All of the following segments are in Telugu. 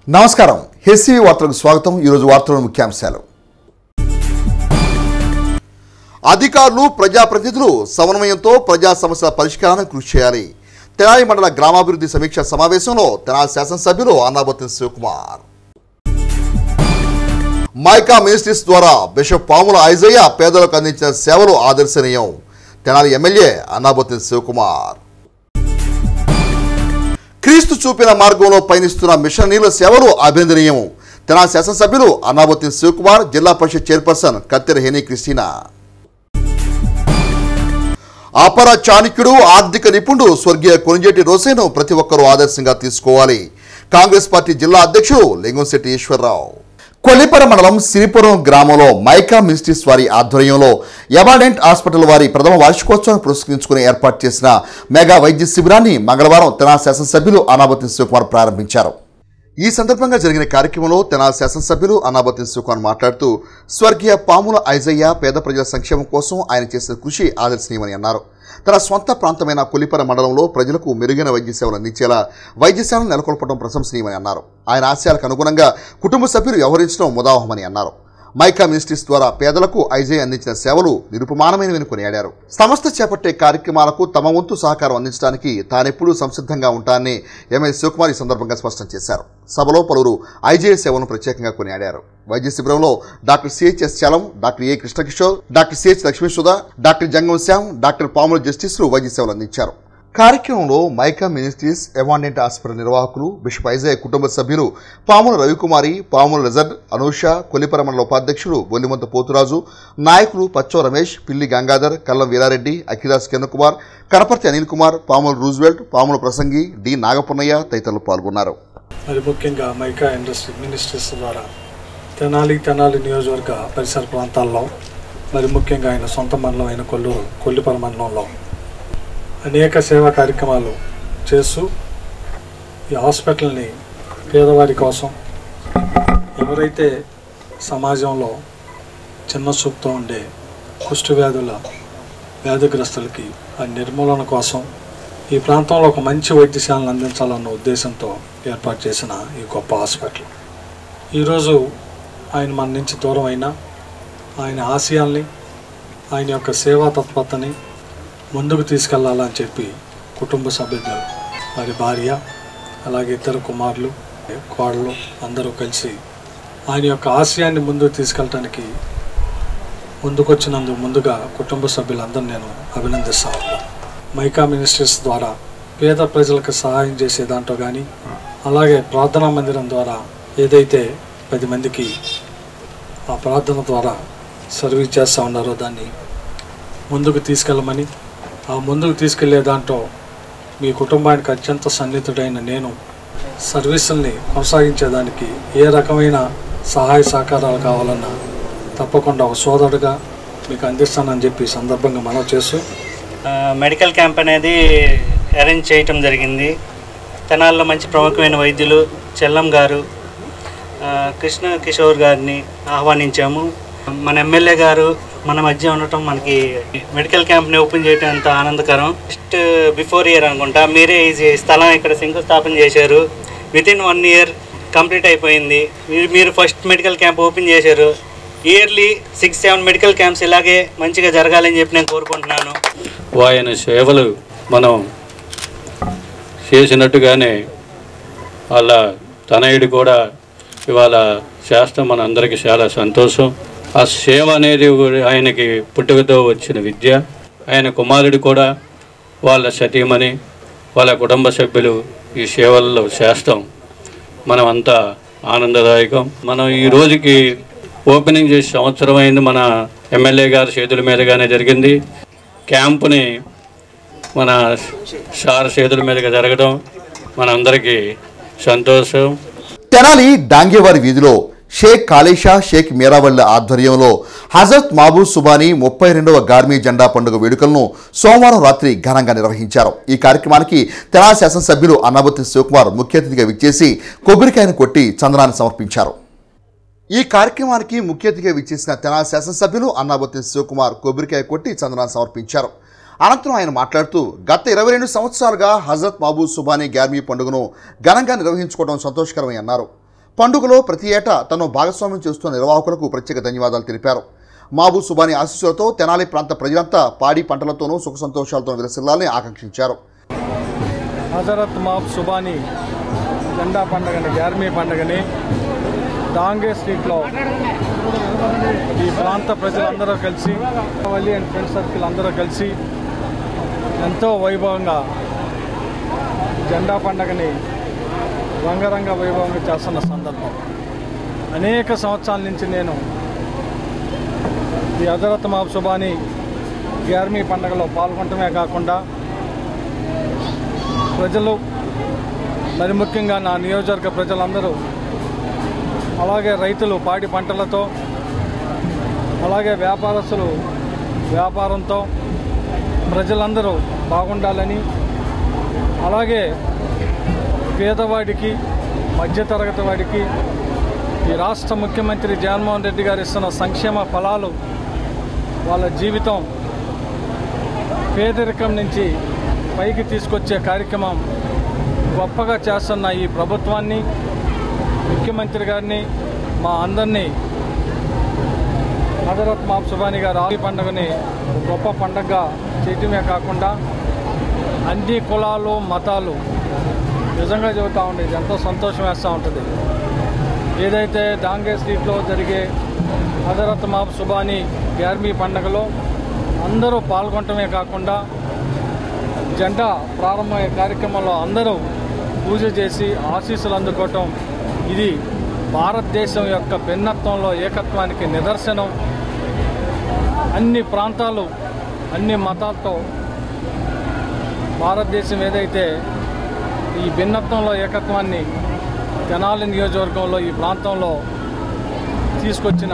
నమస్కారం హెసివి వార్తలకు స్వాగతం। ఈ రోజు వార్తల ముఖ్యాంశాలు। అధికారులు ప్రజాప్రతినిధులు సమన్వయంతో ప్రజా సమస్యల పరిష్కారానికి కృషి చేయాలి। తెనాలి మండల గ్రామాభివృద్ధి సమీక్ష సమావేశంలో తెనాలి శాసనసభ్యులు అన్నాబత్తిన శివకుమార్। మైకా మినిస్ట్రీస్ ద్వారా బిషప్ పాముల ఐజయ్య పేదలకు అందించిన సేవలు ఆదర్శనీయం। తెనాలి ఎమ్మెల్యే అన్నాబత్తిన శివకుమార్। క్రీస్తు చూపిన మార్గంలో పయనిస్తున్న మిషనరీల సేవలు అభినందనీయం। తెనాలి శాసనసభ్యులు అన్నాబత్తిన శివకుమార్, జిల్లా పరిషత్ చైర్పర్సన్ కత్తెర హేని క్రిస్టినా। అపర చాణక్యుడు, ఆర్థిక నిపుణుడు స్వర్గీయ కొనిజేటి రోసేను ప్రతి ఒక్కరూ ఆదర్శంగా తీసుకోవాలి। కాంగ్రెస్ పార్టీ జిల్లా అధ్యక్షుడు లింగంశెట్టి ఈశ్వరరావు। కొల్లిపర మండలం సిరిపురం గ్రామంలో మైకా మినిస్ట్రీస్ వారి ఆధ్వర్యంలో ఎవాడెంట్ హాస్పిటల్ వారి ప్రథమ వార్షికోత్సవాన్ని పురస్కరించుకుని ఏర్పాటు చేసిన మెగా వైద్య శిబిరాన్ని మంగళవారం తెనాలి శాసనసభ్యులు అన్నాబత్తిన శివకుమార్ ప్రారంభించారు। ఈ సందర్భంగా జరిగిన కార్యక్రమంలో తెనాలి శాసనసభ్యులు అన్నాబత్తిన శివకుమార్ మాట్లాడుతూ స్వర్గీయ పాముల ఐజయ్య పేద ప్రజల సంక్షేమం కోసం ఆయన చేసిన కృషి ఆదర్శనీయమని అన్నారు। తన స్వంత ప్రాంతమైన కొల్లిపర మండలంలో ప్రజలకు మెరుగైన వైద్య సేవలు అందించేలా వైద్యశాలను నెలకొల్పడం ప్రశంసనీయమని అన్నారు। ఆయన ఆశయాలకు అనుగుణంగా కుటుంబ సభ్యులు వ్యవహరించడం ముదావహమని అన్నారు। మైకా మినిస్ట్రీస్ ద్వారా పేదలకు ఐజయ్య అందించిన సేవలు నిరుపమానమైనవని కొనియాడారు। సంస్థ చేపట్టే కార్యక్రమాలకు తమ వంతు సహకారం అందించడానికి తానెప్పుడూ సంసిద్ధంగా ఉంటానని ఎమ్మెల్యే శివకుమార్ ఈ సందర్భంగా స్పష్టం చేశారు। సభలో పలువురు ఐజయ్య సేవలను ప్రత్యేకంగా కొనియాడారు। వైద్య శిబిరంలో doctor CHS Chalam, doctor A Krishnakishore, doctor CH Lakshmisudha, doctor Jangam Shyam, doctor Pamula జస్టిస్లు వైద్య సేవలు అందించారు। కార్యక్రమంలో మైకా మినిస్ట్రీస్ ఎవాండెంట్ హాస్పిటల్ నిర్వాహకులు, బిషప్ ఐజయ్య కుటుంబ సభ్యులు పాముల రవికుమారి, పాముల రిజర్డ్, అనూష, కొల్లిపర మండల ఉపాధ్యక్షుడు బొల్లిమంత పోతురాజు, నాయకులు పచ్చో రమేష్, పిల్లి గంగాధర్, కల్లం వీరారెడ్డి, అఖిలాస్ కిరణ్, కడపర్తి అనిల్ కుమార్, పాముల రూజ్వెల్ట్, పాముల ప్రసంగి, డి నాగపున్నయ్య తదితరులు పాల్గొన్నారు। మరి ముఖ్యంగా మైకా మినిస్ట్రీస్ ద్వారా తెనాలి నియోజకవర్గ పరిసర ప్రాంతాల్లో, మరి ముఖ్యంగా ఆయన సొంత మండలం అయిన కొల్లిపర మండలంలో అనేక సేవా కార్యక్రమాలు చేస్తూ ఈ హాస్పిటల్ని పేదవారి కోసం, ఎవరైతే సమాజంలో చిన్న చూపుతో ఉండే కుష్టు వ్యాధిగ్రస్తులకి ఆ నిర్మూలన కోసం ఈ ప్రాంతంలో ఒక మంచి వైద్యశాలను అందించాలన్న ఉద్దేశంతో ఏర్పాటు చేసిన ఈ గొప్ప హాస్పిటల్ ఈరోజు ఆయన మన నుంచి దూరం అయినా ఆయన ఆశయాల్ని, ఆయన యొక్క సేవా తత్పరతని ముందుకు తీసుకెళ్లాలని చెప్పి కుటుంబ సభ్యులు, వారి భార్య, అలాగే ఇద్దరు కుమారులు, కోడలు అందరూ కలిసి ఆయన యొక్క ఆశయాన్ని ముందుకు తీసుకెళ్ళటానికి ముందుకొచ్చినందుకు ముందుగా కుటుంబ సభ్యులందరూ నేను అభినందిస్తాను। మైకా మినిస్ట్రీస్ ద్వారా పేద ప్రజలకు సహాయం చేసే దాంట్లో కానీ, అలాగే ప్రార్థనా మందిరం ద్వారా ఏదైతే 10 మందికి ఆ ప్రార్థన ద్వారా సర్వీస్ చేస్తూ ఉన్నారో దాన్ని ముందుకు తీసుకెళ్ళమని, ఆ ముందుకు తీసుకెళ్లే దాంట్లో మీ కుటుంబానికి అత్యంత సన్నిహితుడైన నేను సర్వీసుల్ని కొనసాగించేదానికి ఏ రకమైన సహాయ సహకారాలు కావాలన్నా తప్పకుండా ఒక సోదరుడుగా మీకు అందిస్తానని చెప్పి సందర్భంగా మనవి చేస్తూ మెడికల్ క్యాంప్ అనేది అరేంజ్ చేయటం జరిగింది। తెనాల్లో మంచి ప్రముఖమైన వైద్యులు చెల్లం గారు, కృష్ణ కిషోర్ గారిని ఆహ్వానించాము। మన ఎమ్మెల్యే గారు మన మధ్య ఉండటం మనకి మెడికల్ క్యాంప్ని ఓపెన్ చేయడం ఎంత ఆనందకరం। జస్ట్ బిఫోర్ ఇయర్ అనుకుంటా మీరే ఈ స్థలం ఇక్కడ శంకుస్థాపన చేశారు। వితిన్ 1 ఇయర్ కంప్లీట్ అయిపోయింది। మీరు ఫస్ట్ మెడికల్ క్యాంప్ ఓపెన్ చేశారు। ఇయర్లీ 6-7 మెడికల్ క్యాంప్స్ ఇలాగే మంచిగా జరగాలని చెప్పి నేను కోరుకుంటున్నాను। ఆయన సేవలు మనం చేసినట్టుగానే వాళ్ళ తనయుడు కూడా ఇవాళ చేస్తాం, మన అందరికీ చాలా సంతోషం। ఆ సేవ అనేది ఆయనకి పుట్టుకతో వచ్చిన విద్య। ఆయన కుమారుడు కూడా వాళ్ళ సతీమణి, వాళ్ళ కుటుంబ సభ్యులు ఈ సేవల్లో చేస్తాం, మనం అంతా ఆనందదాయకం। మనం ఈ రోజుకి ఓపెనింగ్ చేసి సంవత్సరం అయింది, మన ఎమ్మెల్యే గారి చేతుల మీదుగానే జరిగింది। క్యాంపుని మన సార్ చేతుల మీదుగా జరగడం మన అందరికీ సంతోషం। తెనాలి డాంగేవారి వీధిలో షేక్ కాళేషా, షేక్ మీరావళ్ళ ఆధ్వర్యంలో హజరత్ మహబూబ్ సుబానీ 32వ గార్మీ జెండా పండుగ వేడుకలను సోమవారం రాత్రి ఘనంగా నిర్వహించారు। ఈ కార్యక్రమానికి తెనాలి శాసనసభ్యులు అన్నాబత్తిన శివకుమార్ ముఖ్య అతిథిగా విచ్చేసి కొబ్బరికాయను కొట్టి చందనాన్ని సమర్పించారు। ఈ కార్యక్రమానికి ముఖ్య అతిథిగా విచ్చేసిన తెనాలి శాసనసభ్యులు అన్నాబత్తిన శివకుమార్ కొబ్బరికాయ కొట్టి చందనాన్ని సమర్పించారు। అనంతరం ఆయన మాట్లాడుతూ గత 22 సంవత్సరాలుగా హజరత్ మహబూబ్ సుబానీ గార్మీ పండుగను ఘనంగా నిర్వహించుకోవడం సంతోషకరమని అన్నారు। పండుగలో ప్రతి ఏటా తను భాగస్వామ్యం చేస్తున్న నిర్వాహకులకు ప్రత్యేక ధన్యవాదాలు తెలిపారు. మాబు సుబాని ఆశీస్సులతో తెనాలి ప్రాంత ప్రజలంతా పాడి పంటలతోనూ సుఖ సంతోషాలతో విలసిల్లాలని ఆకాంక్షించారు. హజరత్ మాబ్ సుబాని జెండా పండుగని, గ్యార్మీ పండుగని డాంగే స్ట్రీట్లో ఈ ప్రాంత ప్రజలందరూ కలిసి, వల్లి అండ్ ఫ్రెండ్ సర్కిల్ అందరూ కలిసి ఎంతో వైభవంగా జెండా పండుగని రంగరంగ వైభవంగా చేస్తున్న సందర్భం. అనేక సంవత్సరాల నుంచి నేను ఈ హజరత్ మాబ్ సుబాని గ్యార్మీ పండుగలో పాల్గొనటమే కాకుండా ప్రజలు, మరి ముఖ్యంగా నా నియోజకవర్గ ప్రజలందరూ, అలాగే రైతులు పాడి పంటలతో, అలాగే వ్యాపారస్తులు వ్యాపారంతో ప్రజలందరూ బాగుండాలని, అలాగే పేదవాడికి, మధ్యతరగతి వాడికి ఈ రాష్ట్ర ముఖ్యమంత్రి జగన్మోహన్ రెడ్డి గారు ఇస్తున్న సంక్షేమ ఫలాలు వాళ్ళ జీవితం పేదరికం నుంచి పైకి తీసుకొచ్చే కార్యక్రమం గొప్పగా చేస్తున్న ఈ ప్రభుత్వాన్ని, ముఖ్యమంత్రి గారిని, మా అందరినీ హజరత్ మాబ్ సుబాని గారు ఈ పండుగని గొప్ప పండుగగా చేయటమే కాకుండా అన్ని కులాలు మతాలు నిజంగా చెబుతూ ఉండేది, ఎంతో సంతోషం వేస్తూ ఉంటుంది. ఏదైతే డాంగే స్ట్రీట్లో జరిగే హజరత్ మాబ్ సుబాని గ్యార్మీ పండుగలో అందరూ పాల్గొనటమే కాకుండా జెండా ప్రారంభమయ్యే కార్యక్రమంలో అందరూ పూజ చేసి ఆశీస్సులు అందుకోవటం, ఇది భారతదేశం యొక్క భిన్నత్వంలో ఏకత్వానికి నిదర్శనం. అన్ని ప్రాంతాలు, అన్ని మతాలతో భారతదేశం ఏదైతే ఈ భిన్నత్వంలో ఏకత్వాన్ని తెనాలి నియోజకవర్గంలో ఈ ప్రాంతంలో తీసుకొచ్చిన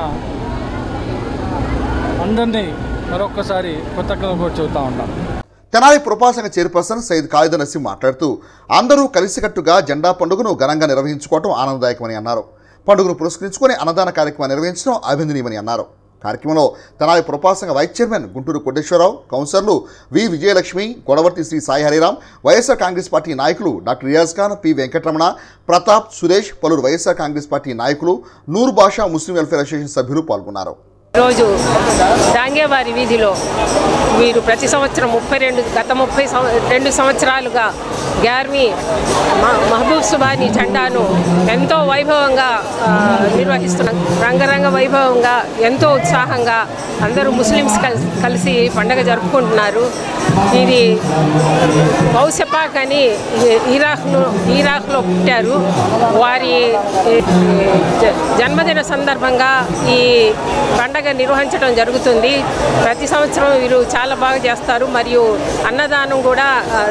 అందరినీ మరొక్కసారి కృతజ్ఞతలు చెబుతూ ఉంటాం. తెనాలి పురపాలక చైర్పర్సన్ సయ్యద్ ఖాలిద్ నసీం మాట్లాడుతూ అందరూ కలిసికట్టుగా జెండా పండుగను ఘనంగా నిర్వహించుకోవడం ఆనందదాయకమని అన్నారు. పండుగను పురస్కరించుకుని అన్నదాన కార్యక్రమం నిర్వహించడం అభినందనీయమని అన్నారు. కార్యక్రమంలో తెనాలి పురపాలక వైస్ చైర్మన్ గుంటూరు కోటేశ్వరరావు, కౌన్సిలర్లు V Vijayalakshmi, Godavarthi Shri Sai Hariram, YSR Congress party నాయకులు డాక్టర్ రియాజ్ ఖాన్, పి వెంకటరమణ, ప్రతాప్, సురేష్, పలువురు వైఎస్ఆర్ కాంగ్రెస్ పార్టీ నాయకులు, నూరు భాషా ముస్లిం వెల్ఫేర్ అసోసియేషన్ సభ్యులు పాల్గొన్నారు. రోజు డాంగేవారి వీధిలో వీరు ప్రతి సంవత్సరం గత 32 సంవత్సరాలుగా గ్యార్మీ మహబూబ్ సుబాని జెండాను ఎంతో వైభవంగా నిర్వహిస్తున్నారు. రంగరంగ వైభవంగా, ఎంతో ఉత్సాహంగా అందరూ ముస్లిమ్స్ కలిసి పండుగ జరుపుకుంటున్నారు. ఇది ఔసపాక్ అని ఇరాక్లో పుట్టారు. వారి జన్మదిన సందర్భంగా ఈ పండుగ నిర్వహించడం జరుగుతుంది. ప్రతి సంవత్సరం వీరు చాలా బాగా చేస్తారు. మరియు అన్నదానం కూడా.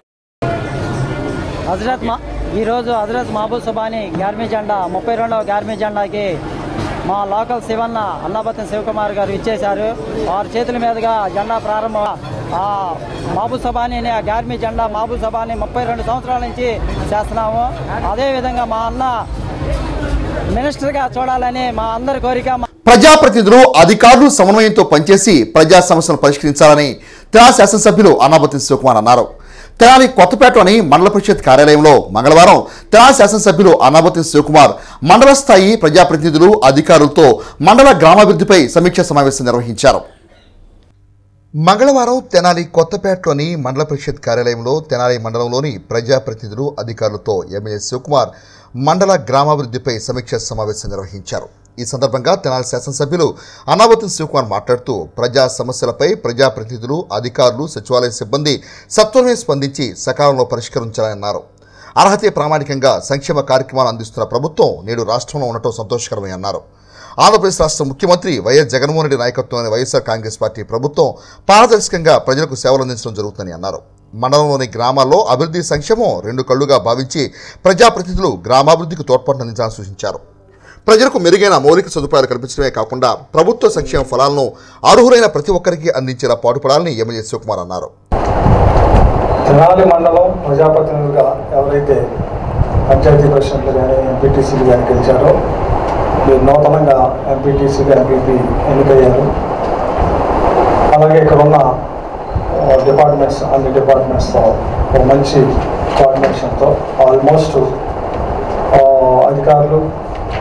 ఈరోజు హజరత్ మహబూబ్ సుబాని గ్యార్మీ జెండా 32వ గ్యార్మీ జెండాకి మా లోకల్ శివన్న అన్నాబత్తిన శివకుమార్ గారు ఇచ్చేశారు. వారి చేతుల మీదుగా జెండా ప్రారంభం. మహబూబ్ సుబాని అనే గ్యార్మీ జెండా మహబూబ్ సుబాని 32 సంవత్సరాల నుంచి చేస్తున్నాము. అదేవిధంగా మా అన్న మినిస్టర్గా చూడాలని మా అందరి కోరిక. ప్రజాప్రతినిధులు, అధికారులు సమన్వయంతో పనిచేసి ప్రజా సమస్యలను పరిష్కరించాలని తెనాలి శాసనసభ్యులు అన్నాబత్తిన శివకుమార్ అన్నారు. తెనాలి కొత్తపేటలోని మండల పరిషత్ కార్యాలయంలో మంగళవారం తెనాలి శాసనసభ్యులు అన్నాబత్తిన శివకుమార్ మండల స్థాయి ప్రజాప్రతినిధులు, అధికారులతో మండల గ్రామాభివృద్ధిపై సమీక్ష సమావేశం నిర్వహించారు. మంగళవారం తెనాలి కొత్తపేటలోని మండల పరిషత్ కార్యాలయంలో తెనాలి మండలంలోని ప్రజాప్రతినిధులు, అధికారులతో ఎమ్మెల్యే శివకుమార్ మండల గ్రామాభివృద్ధిపై సమీక్ష సమావేశం నిర్వహించారు. ఈ సందర్భంగా తెనాలి శాసనసభ్యులు అన్నాబత్తిన శివకుమార్ మాట్లాడుతూ ప్రజా సమస్యలపై ప్రజాప్రతినిధులు, అధికారులు, సచివాలయ సిబ్బంది సత్వరమే స్పందించి సకాలంలో పరిష్కరించాలని అన్నారు. అర్హతే ప్రామాణికంగా సంక్షేమ కార్యక్రమాలు అందిస్తున్న ప్రభుత్వం నేడు రాష్ట్రంలో ఉండటం సంతోషకరమని అన్నారు. ఆంధ్రప్రదేశ్ రాష్ట్ర ముఖ్యమంత్రి వైఎస్ జగన్మోహన్ రెడ్డి నాయకత్వంలోని వైఎస్ఆర్ కాంగ్రెస్ పార్టీ ప్రభుత్వం పారదర్శకంగా ప్రజలకు సేవలు అందించడం జరుగుతుందని అన్నారు. మండలంలోని గ్రామాల్లో అభివృద్ధి, సంక్షేమం 2 కళ్లుగా భావించి ప్రజాప్రతినిధులు గ్రామాభివృద్ధికి తోడ్పాటును అందించాలని సూచించారు. ప్రజలకు మెరుగైన మౌలిక సదుపాయాలు కల్పించడమే కాకుండా ప్రభుత్వ సంక్షేమ ఫలాలను అర్హులైన ప్రతి ఒక్కరికి అందించేలా పాటుపడాలని ఎమ్మెల్యే శివకుమార్ అన్నారు. తెనాలి మండలం ప్రజాప్రతినిధులుగా ఎవరైతే పంచాయతీ ప్రెసిడెంట్లు కానీ ఎంపీటీసీలు కానీ గెలిచారో మీరు నూతనంగా ఎంపీటీసీగా ఎంపీపీ ఎన్నికయ్యారు. అలాగే ఇక్కడ ఉన్న డిపార్ట్మెంట్స్, అన్ని డిపార్ట్మెంట్స్తో ఒక మంచి కోఆర్డినేషన్తో ఆల్మోస్ట్ అధికారులు,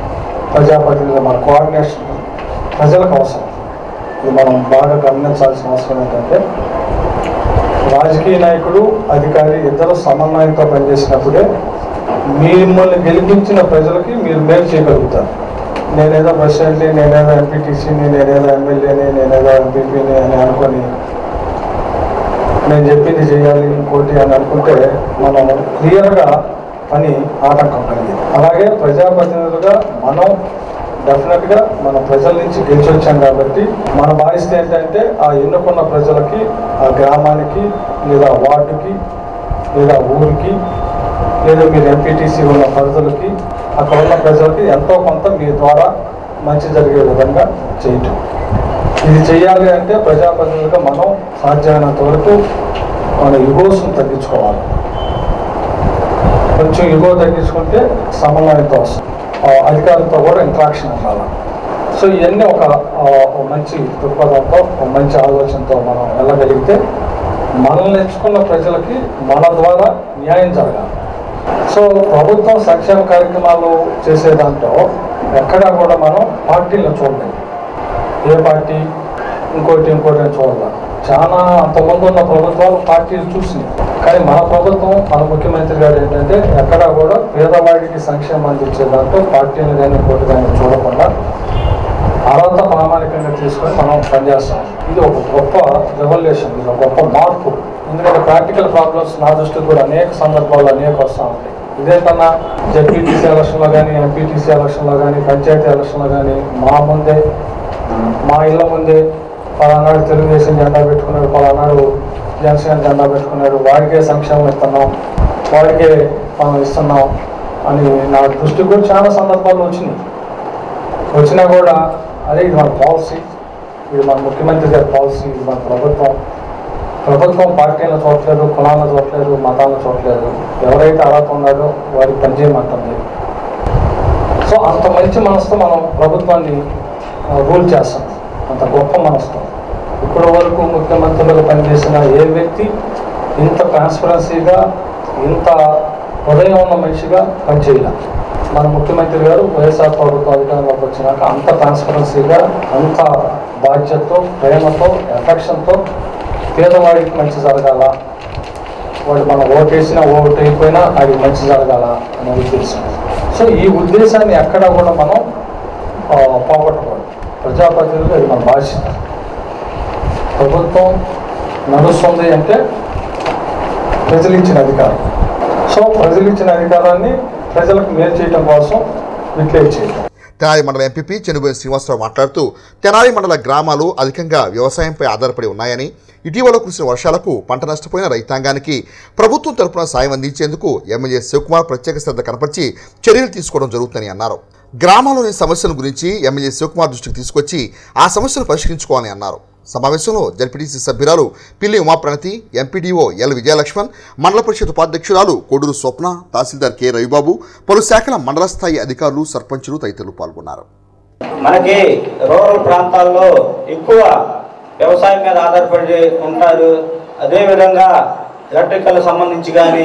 ప్రజాప్రతినిధులు మన కోఆర్డినేషన్ ప్రజలకు అవసరం. ఇది మనం బాగా గమనించాల్సిన అవసరం ఏంటంటే రాజకీయ నాయకుడు అధికారి ఇద్దరు సమన్వయంతో పనిచేసినప్పుడే మిమ్మల్ని గెలిపించిన ప్రజలకి మీరు మేలు చేయగలుగుతారు. నేనేదో ప్రెసిడెంట్ని, నేనేదో ఎంపీటీసీని, నేనేదో ఎమ్మెల్యేని, నేనేదో ఎంపీపీని అని అనుకొని నేను చెప్పింది చేయాలి ఇంకోటి అని అనుకుంటే మనం క్లియర్గా పని ఆటంకం కలిగింది. అలాగే ప్రజాప్రతినిధులుగా మనం డెఫినెట్గా మన ప్రజల నుంచి గెలిచి వచ్చాం కాబట్టి మన బాధ్యత ఏంటంటే ఆ ఎన్నుకున్న ప్రజలకి, ఆ గ్రామానికి లేదా వార్డుకి లేదా ఊరికి లేదా మీరు ఎంపీటీసీ ఉన్న పరిధులకి అక్కడ ఉన్న ప్రజలకి ఎంతో కొంత మీ ద్వారా మంచి జరిగే విధంగా చేయటం. ఇది చేయాలి అంటే ప్రజాప్రతినిధులుగా మనం సాధ్యమైనంత వరకు మన ఇగోస్ను తగ్గించుకోవాలి. కొంచెం ఇగో తగ్గించుకుంటే సమన్వయంతో వస్తుంది, అధికారులతో కూడా ఇంట్రాక్షన్ ఉండాలి. సో ఇవన్నీ ఒక మంచి దృక్పథంతో, ఒక మంచి ఆలోచనతో మనం వెళ్ళగలిగితే మనల్ని ఎంచుకున్న ప్రజలకి మన ద్వారా న్యాయం జరగాలి. సో ప్రభుత్వం సంక్షేమ కార్యక్రమాలు చేసే దాంట్లో ఎక్కడా కూడా మనం పార్టీలను చూడలేదు. ఏ పార్టీ ఇంకోటి అని చూడాలి. చాలా అంతకుముందు ఉన్న ప్రభుత్వాలు పార్టీలు చూసినాయి. కానీ మన ప్రభుత్వం, మన ముఖ్యమంత్రి గారు ఏంటంటే ఎక్కడా కూడా పేదవాడికి సంక్షేమం అందించే దాంట్లో పార్టీలు కానీ ఇంకోటి కానీ చూడకుండా అర్హత ప్రామాణికంగా తీసుకొని మనం పనిచేస్తాం. ఇది ఒక గొప్ప రెవల్యూషన్, ఇది ఒక గొప్ప మార్పు. ఎందుకంటే ప్రాక్టికల్ ప్రాబ్లమ్స్ నా దృష్టికి కూడా అనేక సందర్భాల్లో అనేక వస్తూ ఉంటాయి. ఇదేంటన్నా జెడ్పీటీసీ ఎలక్షన్లో కానీ, ఎంపీటీసీ ఎలక్షన్లో కానీ, పంచాయతీ ఎలక్షన్లో కానీ మా ఇళ్ళ ముందే పలానాడు తెలుగుదేశం జెండా పెట్టుకున్నాడు, పలానాడు జనసేన జెండా పెట్టుకున్నాడు, వాడికే సంక్షేమం ఇస్తున్నాం, వాడికే మనం ఇస్తున్నాం అని నా దృష్టికి కూడా చాలా సందర్భాల్లో వచ్చినా కూడా అదే ఇది మన పాలసీ, ఇది మన ముఖ్యమంత్రి గారి పాలసీ, ఇది మన ప్రభుత్వం పార్టీలను చూడట్లేదు, కులాలను చూడట్లేదు, మతాలను చూడట్లేదు. ఎవరైతే అర్హత ఉన్నారో వారికి పనిచేయమంటుంది. సో అంత మంచి మనసుతో మనం ప్రభుత్వాన్ని రూల్ చేస్తాం, అంత గొప్ప మనసుతో. ఇప్పటి వరకు ముఖ్యమంత్రులుగా పనిచేసిన ఏ వ్యక్తి ఇంత ట్రాన్స్పరెన్సీగా, ఇంత హృదయం ఉన్న మనిషిగా పనిచేయాలి. మన ముఖ్యమంత్రి గారు వైఎస్ఆర్ ప్రభుత్వం అధికారంలోకి వచ్చినాక అంత ట్రాన్స్పరెన్సీగా, అంత బాధ్యతతో, ప్రేమతో, ఎఫెక్షన్తో పేదవాడికి మంచి జరగాల, వాడు మనం ఓటేసినా ఓటు అయిపోయినా అది మంచి జరగాల అనే ఉద్దేశం. సో ఈ ఉద్దేశాన్ని ఎక్కడా కూడా మనం పోగొట్టకూడదు. ప్రజాప్రతినిధులు అది మన బాధ్యత. ప్రభుత్వం నడుస్తుంది అంటే ప్రజలు ఇచ్చిన అధికారం. సో ప్రజలు ఇచ్చిన అధికారాన్ని ప్రజలకు మేలు చేయడం కోసం యూటిలైజ్ చేయడం. తెనాలి మండల ఎంపీపీ చెనుబోయిన శ్రీనివాసరావు మాట్లాడుతూ తెనాలి మండల గ్రామాలు అధికంగా వ్యవసాయంపై ఆధారపడి ఉన్నాయని, ఇటీవల కురిసిన వర్షాలకు పంట నష్టపోయిన రైతాంగానికి ప్రభుత్వం తరపున సాయం అందించేందుకు ఎమ్మెల్యే శివకుమార్ ప్రత్యేక శ్రద్ధ కనపరిచి చర్యలు తీసుకోవడం జరుగుతుందని అన్నారు. గ్రామాల్లోని సమస్యల గురించి ఎమ్మెల్యే శివకుమార్ దృష్టికి తీసుకొచ్చి ఆ సమస్యను పరిష్కరించుకోవాలని అన్నారు. సమావేశంలో జడ్పీటీసీ సభ్యురాలు పిల్లి ఉమాప్రణతి, ఎంపీడీఓ ఎల్ విజయలక్ష్మణ్, మండల పరిషత్ ఉపాధ్యక్షురాలు కోడూరు స్వప్న, తహసీల్దార్ కె రవిబాబు, పలు శాఖల మండల స్థాయి అధికారులు, సర్పంచులు తదితరులు పాల్గొన్నారు. మనకి రూరల్ ప్రాంతాల్లో ఎక్కువ వ్యవసాయం మీద ఆధారపడి ఉంటారు. అదేవిధంగా ఎలక్ట్రికల్ సంబంధించి కానీ,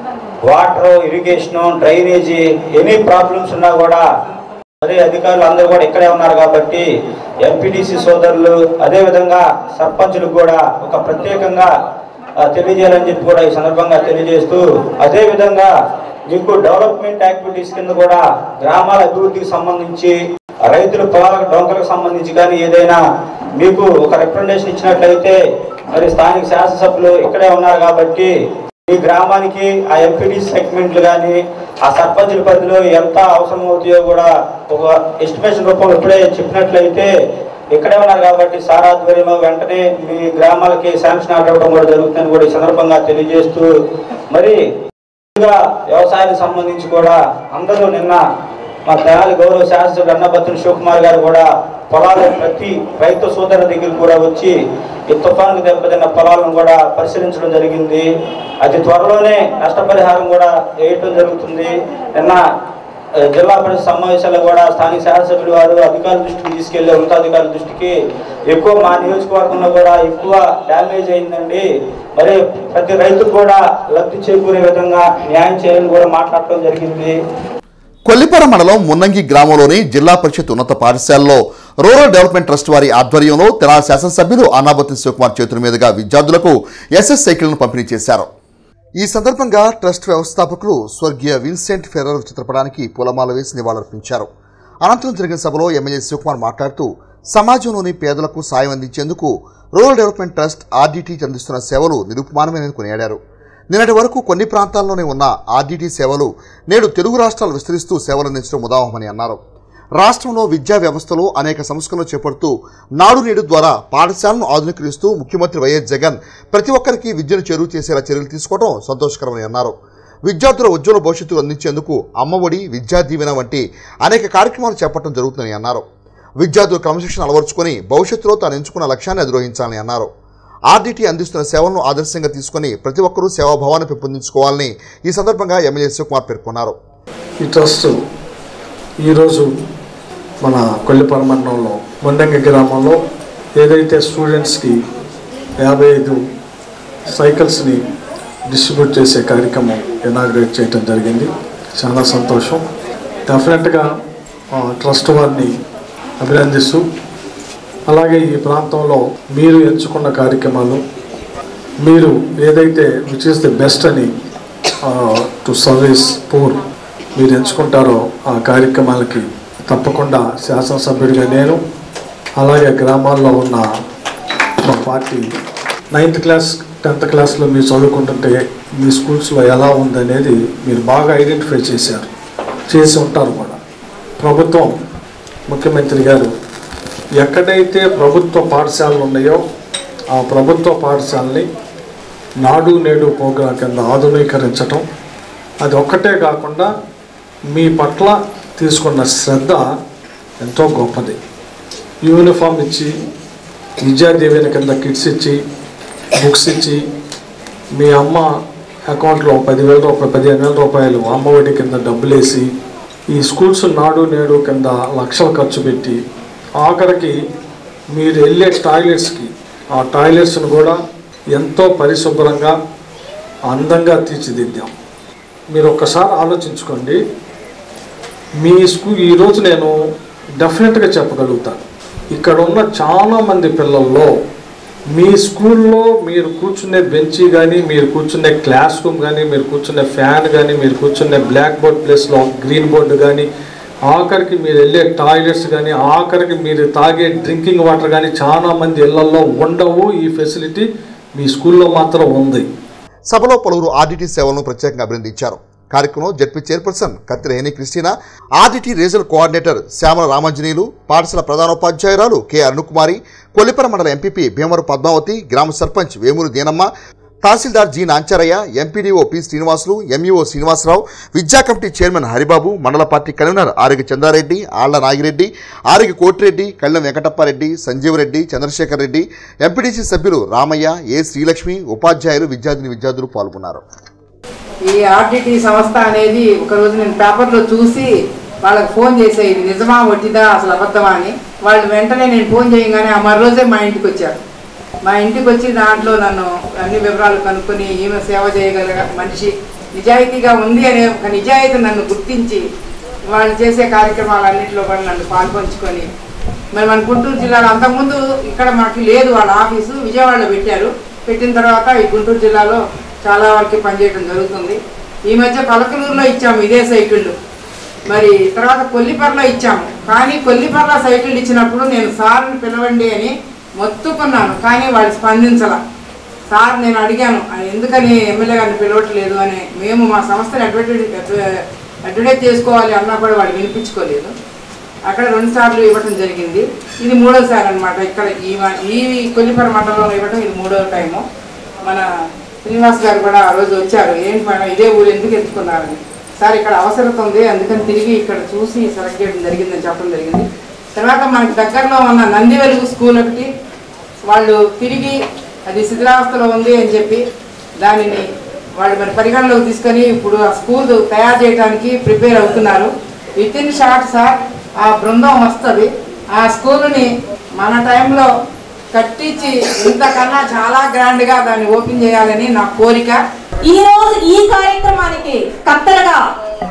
water, irrigation, drainage any problems ఉన్నా కూడా అదే అధికారులు అందరూ కూడా ఇక్కడే ఉన్నారు కాబట్టి ఎంపీటీసీ సోదరులు, అదేవిధంగా సర్పంచులకు కూడా ఒక ప్రత్యేకంగా తెలియజేయాలని చెప్పి కూడా ఈ సందర్భంగా తెలియజేస్తూ, అదేవిధంగా మీకు డెవలప్మెంట్ యాక్టివిటీస్ కింద కూడా గ్రామాల అభివృద్ధికి సంబంధించి, రైతుల పొలాలకు డొంకలకు సంబంధించి కానీ ఏదైనా మీకు ఒక రిప్రజెంటేషన్ ఇచ్చినట్లయితే మరి స్థానిక శాసనసభ్యులు ఇక్కడే ఉన్నారు కాబట్టి ఈ గ్రామానికి ఆ ఎంపీటీసీ సెగ్మెంట్లు కానీ ఆ సర్పంచుల పరిధిలో ఎంత అవసరం అవుతాయో కూడా ఒక ఎస్టిమేషన్ రూపంలో ఇప్పుడే చెప్పినట్లయితే ఇక్కడే ఉన్నారు కాబట్టి సార్ ఆధ్వర్యంలో వెంటనే మీ గ్రామాలకి శాంక్షన్ ఆర్డర్ ఇవ్వడం కూడా జరుగుతుందని కూడా ఈ సందర్భంగా తెలియజేస్తూ, మరి వ్యవసాయానికి సంబంధించి కూడా అందరూ నిన్న మా తెనాలి గౌరవ శాసనసభ్యుడు అన్నబత్తుని శివకుమార్ గారు కూడా పొలాలు ప్రతి రైతు సోదరుల దగ్గర కూడా వచ్చి ఈ తుఫానుకు దెబ్బతిన్న పొలాలను కూడా పరిశీలించడం జరిగింది. అతి త్వరలోనే నష్టపరిహారం కూడా వేయటం జరుగుతుంది. నిన్న జిల్లా పరిషత్ సమావేశాల్లో కూడా స్థానిక శాసనసభ్యులు వారు అధికారుల దృష్టికి తీసుకెళ్లే ఉన్నతాధికారుల దృష్టికి ఎక్కువ మా నియోజకవర్గంలో కూడా ఎక్కువ డ్యామేజ్ అయిందండి, మరి ప్రతి రైతుకు కూడా లబ్ధి చేకూరే విధంగా న్యాయం చేయాలని కూడా మాట్లాడటం జరిగింది. కొల్లిపర మండలం మున్నంగి గ్రామంలోని జిల్లా పరిషత్ ఉన్నత పాఠశాలలో రూరల్ డెవలప్మెంట్ ట్రస్ట్ వారి ఆధ్వర్యంలో తెనాలి శాసనసభ్యులు అన్నాబత్తి శివకుమార్ చేతుల మీదుగా విద్యార్థులకు ఎస్ఎస్ సైకిళ్లను పంపిణీ చేశారు. ఈ సందర్భంగా ట్రస్ట్ వ్యవస్థాపకులు స్వర్గీయ విన్సెంట్ ఫెర్రర్ చిత్రపటానికి పూలమాల వేసి నివాళులర్పించారు. అనంతరం జరిగిన సభలో ఎమ్మెల్యే శివకుమార్ మాట్లాడుతూ సమాజంలోని పేదలకు సాయం అందించేందుకు రూరల్ డెవలప్మెంట్ ట్రస్ట్ ఆర్డీటీ అందిస్తున్న సేవలు నిరుపమానమని కొనియాడారు. నిన్నటి వరకు కొన్ని ప్రాంతాల్లోనే ఉన్న ఆర్డీటీ సేవలు నేడు తెలుగు రాష్ట్రాలు విస్తరిస్తూ సేవలందించడం ఉదాహరణని అన్నారు. రాష్ట్రంలో విద్యా వ్యవస్థలో అనేక సంస్కరణలు చేపడుతూ నాడు నేడు ద్వారా పాఠశాలను ఆధునీకరిస్తూ ముఖ్యమంత్రి వైఎస్ జగన్ ప్రతి ఒక్కరికి విద్యను చేరువ చేసేలా చర్యలు తీసుకోవడం సంతోషకరమని అన్నారు. విద్యార్థుల ఉజ్వల భవిష్యత్తు అందించేందుకు అమ్మఒడి, విద్యా దీవెన వంటి అనేక కార్యక్రమాలు చేపట్టడం జరుగుతుందని అన్నారు. విద్యార్థులు క్రమశిక్షణ అలవర్చుకొని భవిష్యత్తులో తాను ఎంచుకున్న లక్ష్యాన్ని అధిరోహించాలని అన్నారు. ఆర్డీటీ అందిస్తున్న సేవలను ఆదర్శంగా తీసుకుని ప్రతి ఒక్కరూ సేవాభావాన్ని పెంపొందించుకోవాలని ఈ సందర్భంగా ఎమ్మెల్యే శివకుమార్ పేర్కొన్నారు. ఈ ట్రస్ట్ ఈరోజు మన కొల్లిపర మండలంలో మున్నంగి గ్రామంలో ఏదైతే స్టూడెంట్స్కి 55 సైకిల్స్ని డిస్ట్రిబ్యూట్ చేసే కార్యక్రమం ఇనాగ్రేట్ చేయడం జరిగింది. చాలా సంతోషం. డెఫినెట్గా ట్రస్ట్ వారిని అభినందిస్తూ, అలాగే ఈ ప్రాంతంలో మీరు ఎంచుకున్న కార్యక్రమాలు, మీరు ఏదైతే విచ్ ఈస్ ది బెస్ట్ అని టు సర్వీస్ పూర్ మీరు ఎంచుకుంటారో ఆ కార్యక్రమాలకి తప్పకుండా శాసనసభ్యుడిగా నేను, అలాగే గ్రామాల్లో ఉన్న మా పార్టీ 9th క్లాస్ 10th క్లాస్లో మీరు చదువుకుంటుంటే మీ స్కూల్స్లో ఎలా ఉందనేది మీరు బాగా ఐడెంటిఫై చేసి ఉంటారు కూడా. ప్రభుత్వం ముఖ్యమంత్రి గారు ఎక్కడైతే ప్రభుత్వ పాఠశాలలు ఉన్నాయో ఆ ప్రభుత్వ పాఠశాలని నాడు నేడు ప్రోగ్రాం కింద ఆధునీకరించటం, అది ఒక్కటే కాకుండా మీ పట్ల తీసుకున్న శ్రద్ధ ఎంతో గొప్పది. యూనిఫామ్ ఇచ్చి, విద్యా దీవెన కింద కిట్స్ ఇచ్చి, బుక్స్ ఇచ్చి, మీ అమ్మ అకౌంట్లో 10,000 రూపాయలు 15,000 రూపాయలు అమ్మఒడి కింద డబ్బులు వేసి ఈ స్కూల్స్ నాడు నేడు కింద లక్షలు ఖర్చు పెట్టి ఆఖరికి మీరు వెళ్ళే టాయిలెట్స్కి ఆ టాయిలెట్స్ను కూడా ఎంతో పరిశుభ్రంగా అందంగా తీర్చిదిద్దాం. మీరు ఒక్కసారి ఆలోచించుకోండి. మీ స్కూల్ ఈరోజు నేను డెఫినెట్గా చెప్పగలుగుతాను, ఇక్కడ ఉన్న చాలామంది పిల్లల్లో మీ స్కూల్లో మీరు కూర్చునే బెంచీ కానీ, మీరు కూర్చునే క్లాస్ రూమ్ కానీ, మీరు కూర్చునే ఫ్యాన్ కానీ, మీరు కూర్చునే బ్లాక్ బోర్డ్ ప్లేస్లో గ్రీన్ బోర్డు కానీ, ఆఖరికి మీరు వెళ్ళే టాయిలెట్స్ కానీ, ఆఖరికి మీరు తాగే డ్రింకింగ్ వాటర్ కానీ చాలామంది ఇళ్లలో ఉండవు. ఈ ఫెసిలిటీ మీ స్కూల్లో మాత్రం ఉంది. సభలో పలువురు ఆర్డీటీ సేవలను ప్రత్యేకంగా అభినందించారు. కార్యక్రమంలో ZP chairperson Kathera Henry Christina, RDT regional coordinator Shyamala Ramanjaneyulu, పాఠశాల ప్రధానోపాధ్యాయురాలు కె అరుణకుమారి, కొల్లిపర మండల ఎంపీపీ భీమవరం పద్మావతి, గ్రామ sarpanch Vemuru Deenamma, tahsildar G Nancharaiah, MPDO P Srinivasulu, MEO Srinivasarao, విద్యా కమిటీ చైర్మన్ హరిబాబు, మండల party convener Arigi Chandareddy, Alla Nagireddy, Arigi Kotireddy, Kallem Venkatappareddy, Sanjeevareddy, Chandrasekhar Reddy, MPTC సభ్యులు రామయ్య, ఏ శ్రీలక్ష్మి, ఉపాధ్యాయులు, విద్యార్థులు పాల్గొన్నారు. ఈ ఆర్డీటీ సంస్థ అనేది ఒకరోజు నేను పేపర్లో చూసి వాళ్ళకి ఫోన్ చేసే, ఇది నిజమా వట్టిదా అసలు అబద్ధమా అని. వాళ్ళు వెంటనే నేను ఫోన్ చేయగానే ఆ మరోజే మా ఇంటికి వచ్చారు. మా ఇంటికి వచ్చి దాంట్లో నన్ను అన్ని వివరాలు కనుక్కొని ఈమె సేవ చేయగల మనిషి, నిజాయితీగా ఉంది అనే ఒక నిజాయితీ నన్ను గుర్తించి వాళ్ళు చేసే కార్యక్రమాలన్నింటిలో కూడా నన్ను పాల్పంచుకొని, మరి మన గుంటూరు జిల్లాలో అంతకుముందు ఇక్కడ మాకు లేదు వాళ్ళ ఆఫీసు, విజయవాడలో పెట్టారు. పెట్టిన తర్వాత ఈ గుంటూరు జిల్లాలో చాలా వరకు పనిచేయడం జరుగుతుంది. ఈ మధ్య పలకలూరులో ఇచ్చాము ఇదే సైకిళ్ళు, మరి తర్వాత కొల్లిపరలో ఇచ్చాము. కానీ కొల్లిపరలో సైకిళ్ళు ఇచ్చినప్పుడు నేను సార్ని పిలవండి అని మొత్తుకున్నాను, కానీ వాళ్ళు స్పందించాల. సార్ నేను అడిగాను ఎందుకని ఎమ్మెల్యే గారిని పిలవట్లేదు అని. మేము మా సంస్థని అడ్వర్టైజ్ చేసుకోవాలి అన్నా కూడా వాళ్ళు వినిపించుకోలేదు. అక్కడ 2 సార్లు ఇవ్వటం జరిగింది. ఇది 3వసారి అనమాట. ఇక్కడ ఈ కొల్లిపర మండలంలో ఇవ్వటం ఇది 3వ టైము. మన శ్రీనివాస్ గారు కూడా ఆ రోజు వచ్చారు. ఏంటి మేడం ఇదే ఊరు ఎందుకు ఎత్తుకున్నారని. సార్ ఇక్కడ అవసరం ఉంది, అందుకని తిరిగి ఇక్కడ చూసి సెలెక్ట్ చేయడం జరిగిందని చెప్పడం జరిగింది. తర్వాత మనకి దగ్గరలో ఉన్న నంది వెలుగు స్కూల్ ఒకటి వాళ్ళు తిరిగి అది శిథిలావస్థలో ఉంది అని చెప్పి దానిని వాళ్ళు మరి పరిగణలోకి తీసుకొని ఇప్పుడు ఆ స్కూల్ తయారు చేయడానికి ప్రిపేర్ అవుతున్నారు. విత్ ఇన్ షార్ట్ సార్ ఆ బృందం వస్తుంది. ఆ స్కూల్ని మన టైంలో కట్టించి ఇంతకన్నా చాలా గ్రాండ్గా దాన్ని ఓపెన్ చేయాలని నా కోరిక. ఈరోజు ఈ కార్యక్రమానికి కత్తెరగా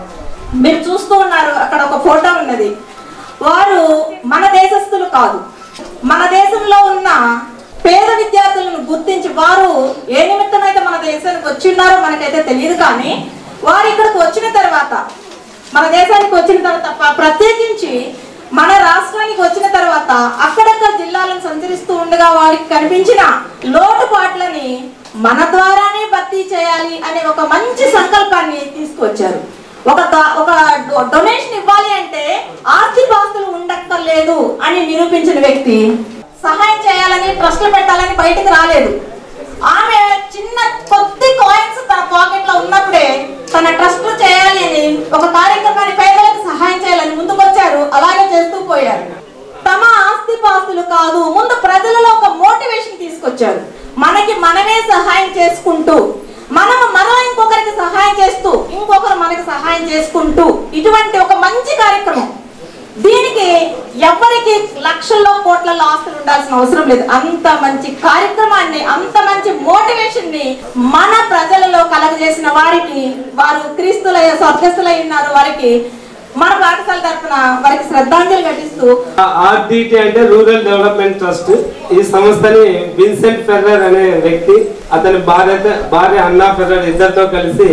మీరు చూస్తూ ఉన్నారు, అక్కడ ఒక ఫోటో ఉన్నది. వారు మన దేశస్థులు కాదు, మన దేశంలో ఉన్న పేద విద్యార్థులను గుర్తించి వారు ఏ నిమిత్తమైతే మన దేశానికి వచ్చిన్నారో మనకైతే తెలియదు, కానీ వారు ఇక్కడికి వచ్చిన తర్వాత, మన దేశానికి వచ్చిన తర్వాత, ప్రత్యేకించి మన రాష్ట్రానికి వచ్చిన తర్వాత అక్కడక్కడ జిల్లాలను సంచరిస్తూ ఉండగా వారికి కనిపించిన లోటుపాట్లని మన ద్వారానే భర్తీ చేయాలి అనే ఒక మంచి సంకల్పాన్ని తీసుకొచ్చారు. ఒక డొనేషన్ ఇవ్వాలి అంటే ఆస్తిపాస్తులు ఉండక్కర్లేదు అని నిరూపించిన వ్యక్తి. సహాయం చేయాలని, ట్రస్ట్లు పెట్టాలని బయటకు రాలేదు. ఆమె చిన్న కొద్ది కాయిన్స్ తన పాకెట్ లో ఉన్నప్పుడే తన ట్రస్ట్ చేయాలి అని ఒక కార్యక్రమాన్ని, పేదలకు సహాయం చేయాలని ముందుకొచ్చారు. అలాగే చేస్తూ పోయారు. తమ ఆస్తిపాస్తులు కాదు, ముందు ప్రజలలో ఒక మోటివేషన్ తీసుకొచ్చారు. మనకి మనమే సహాయం చేసుకుంటూ, మనం మరలా ఇంకొకరికి సహాయం చేస్తూ, ఇంకొకరు మనకి సహాయం చేసుకుంటూ, ఇటువంటి ఒక మంచి కార్యక్రమం. దీనికి ఎవరికి లక్షల్లో కోట్లలో ఆస్తులు ఉండాల్సిన అవసరం లేదు. అంత మంచి కార్యక్రమాన్ని, అంత మంచి మోటివేషన్ ని మన ప్రజలలో కలగజేసిన వారికి, వారు క్రీస్తులయ్య స్వర్గస్థులై ఉన్నారు, వారికి మన పాఠశాల తరఫున వారికి శ్రద్ధాంజలి ఘటిస్తూ. ఆర్డిటి అంటే రూరల్ డెవలప్మెంట్ ట్రస్ట్. ఈ సంస్థని విన్సెంట్ ఫెర్రర్ అనే వ్యక్తి, అతని భార్య అన్నా ఫెర్రర్ ఇద్దరితో కలిసి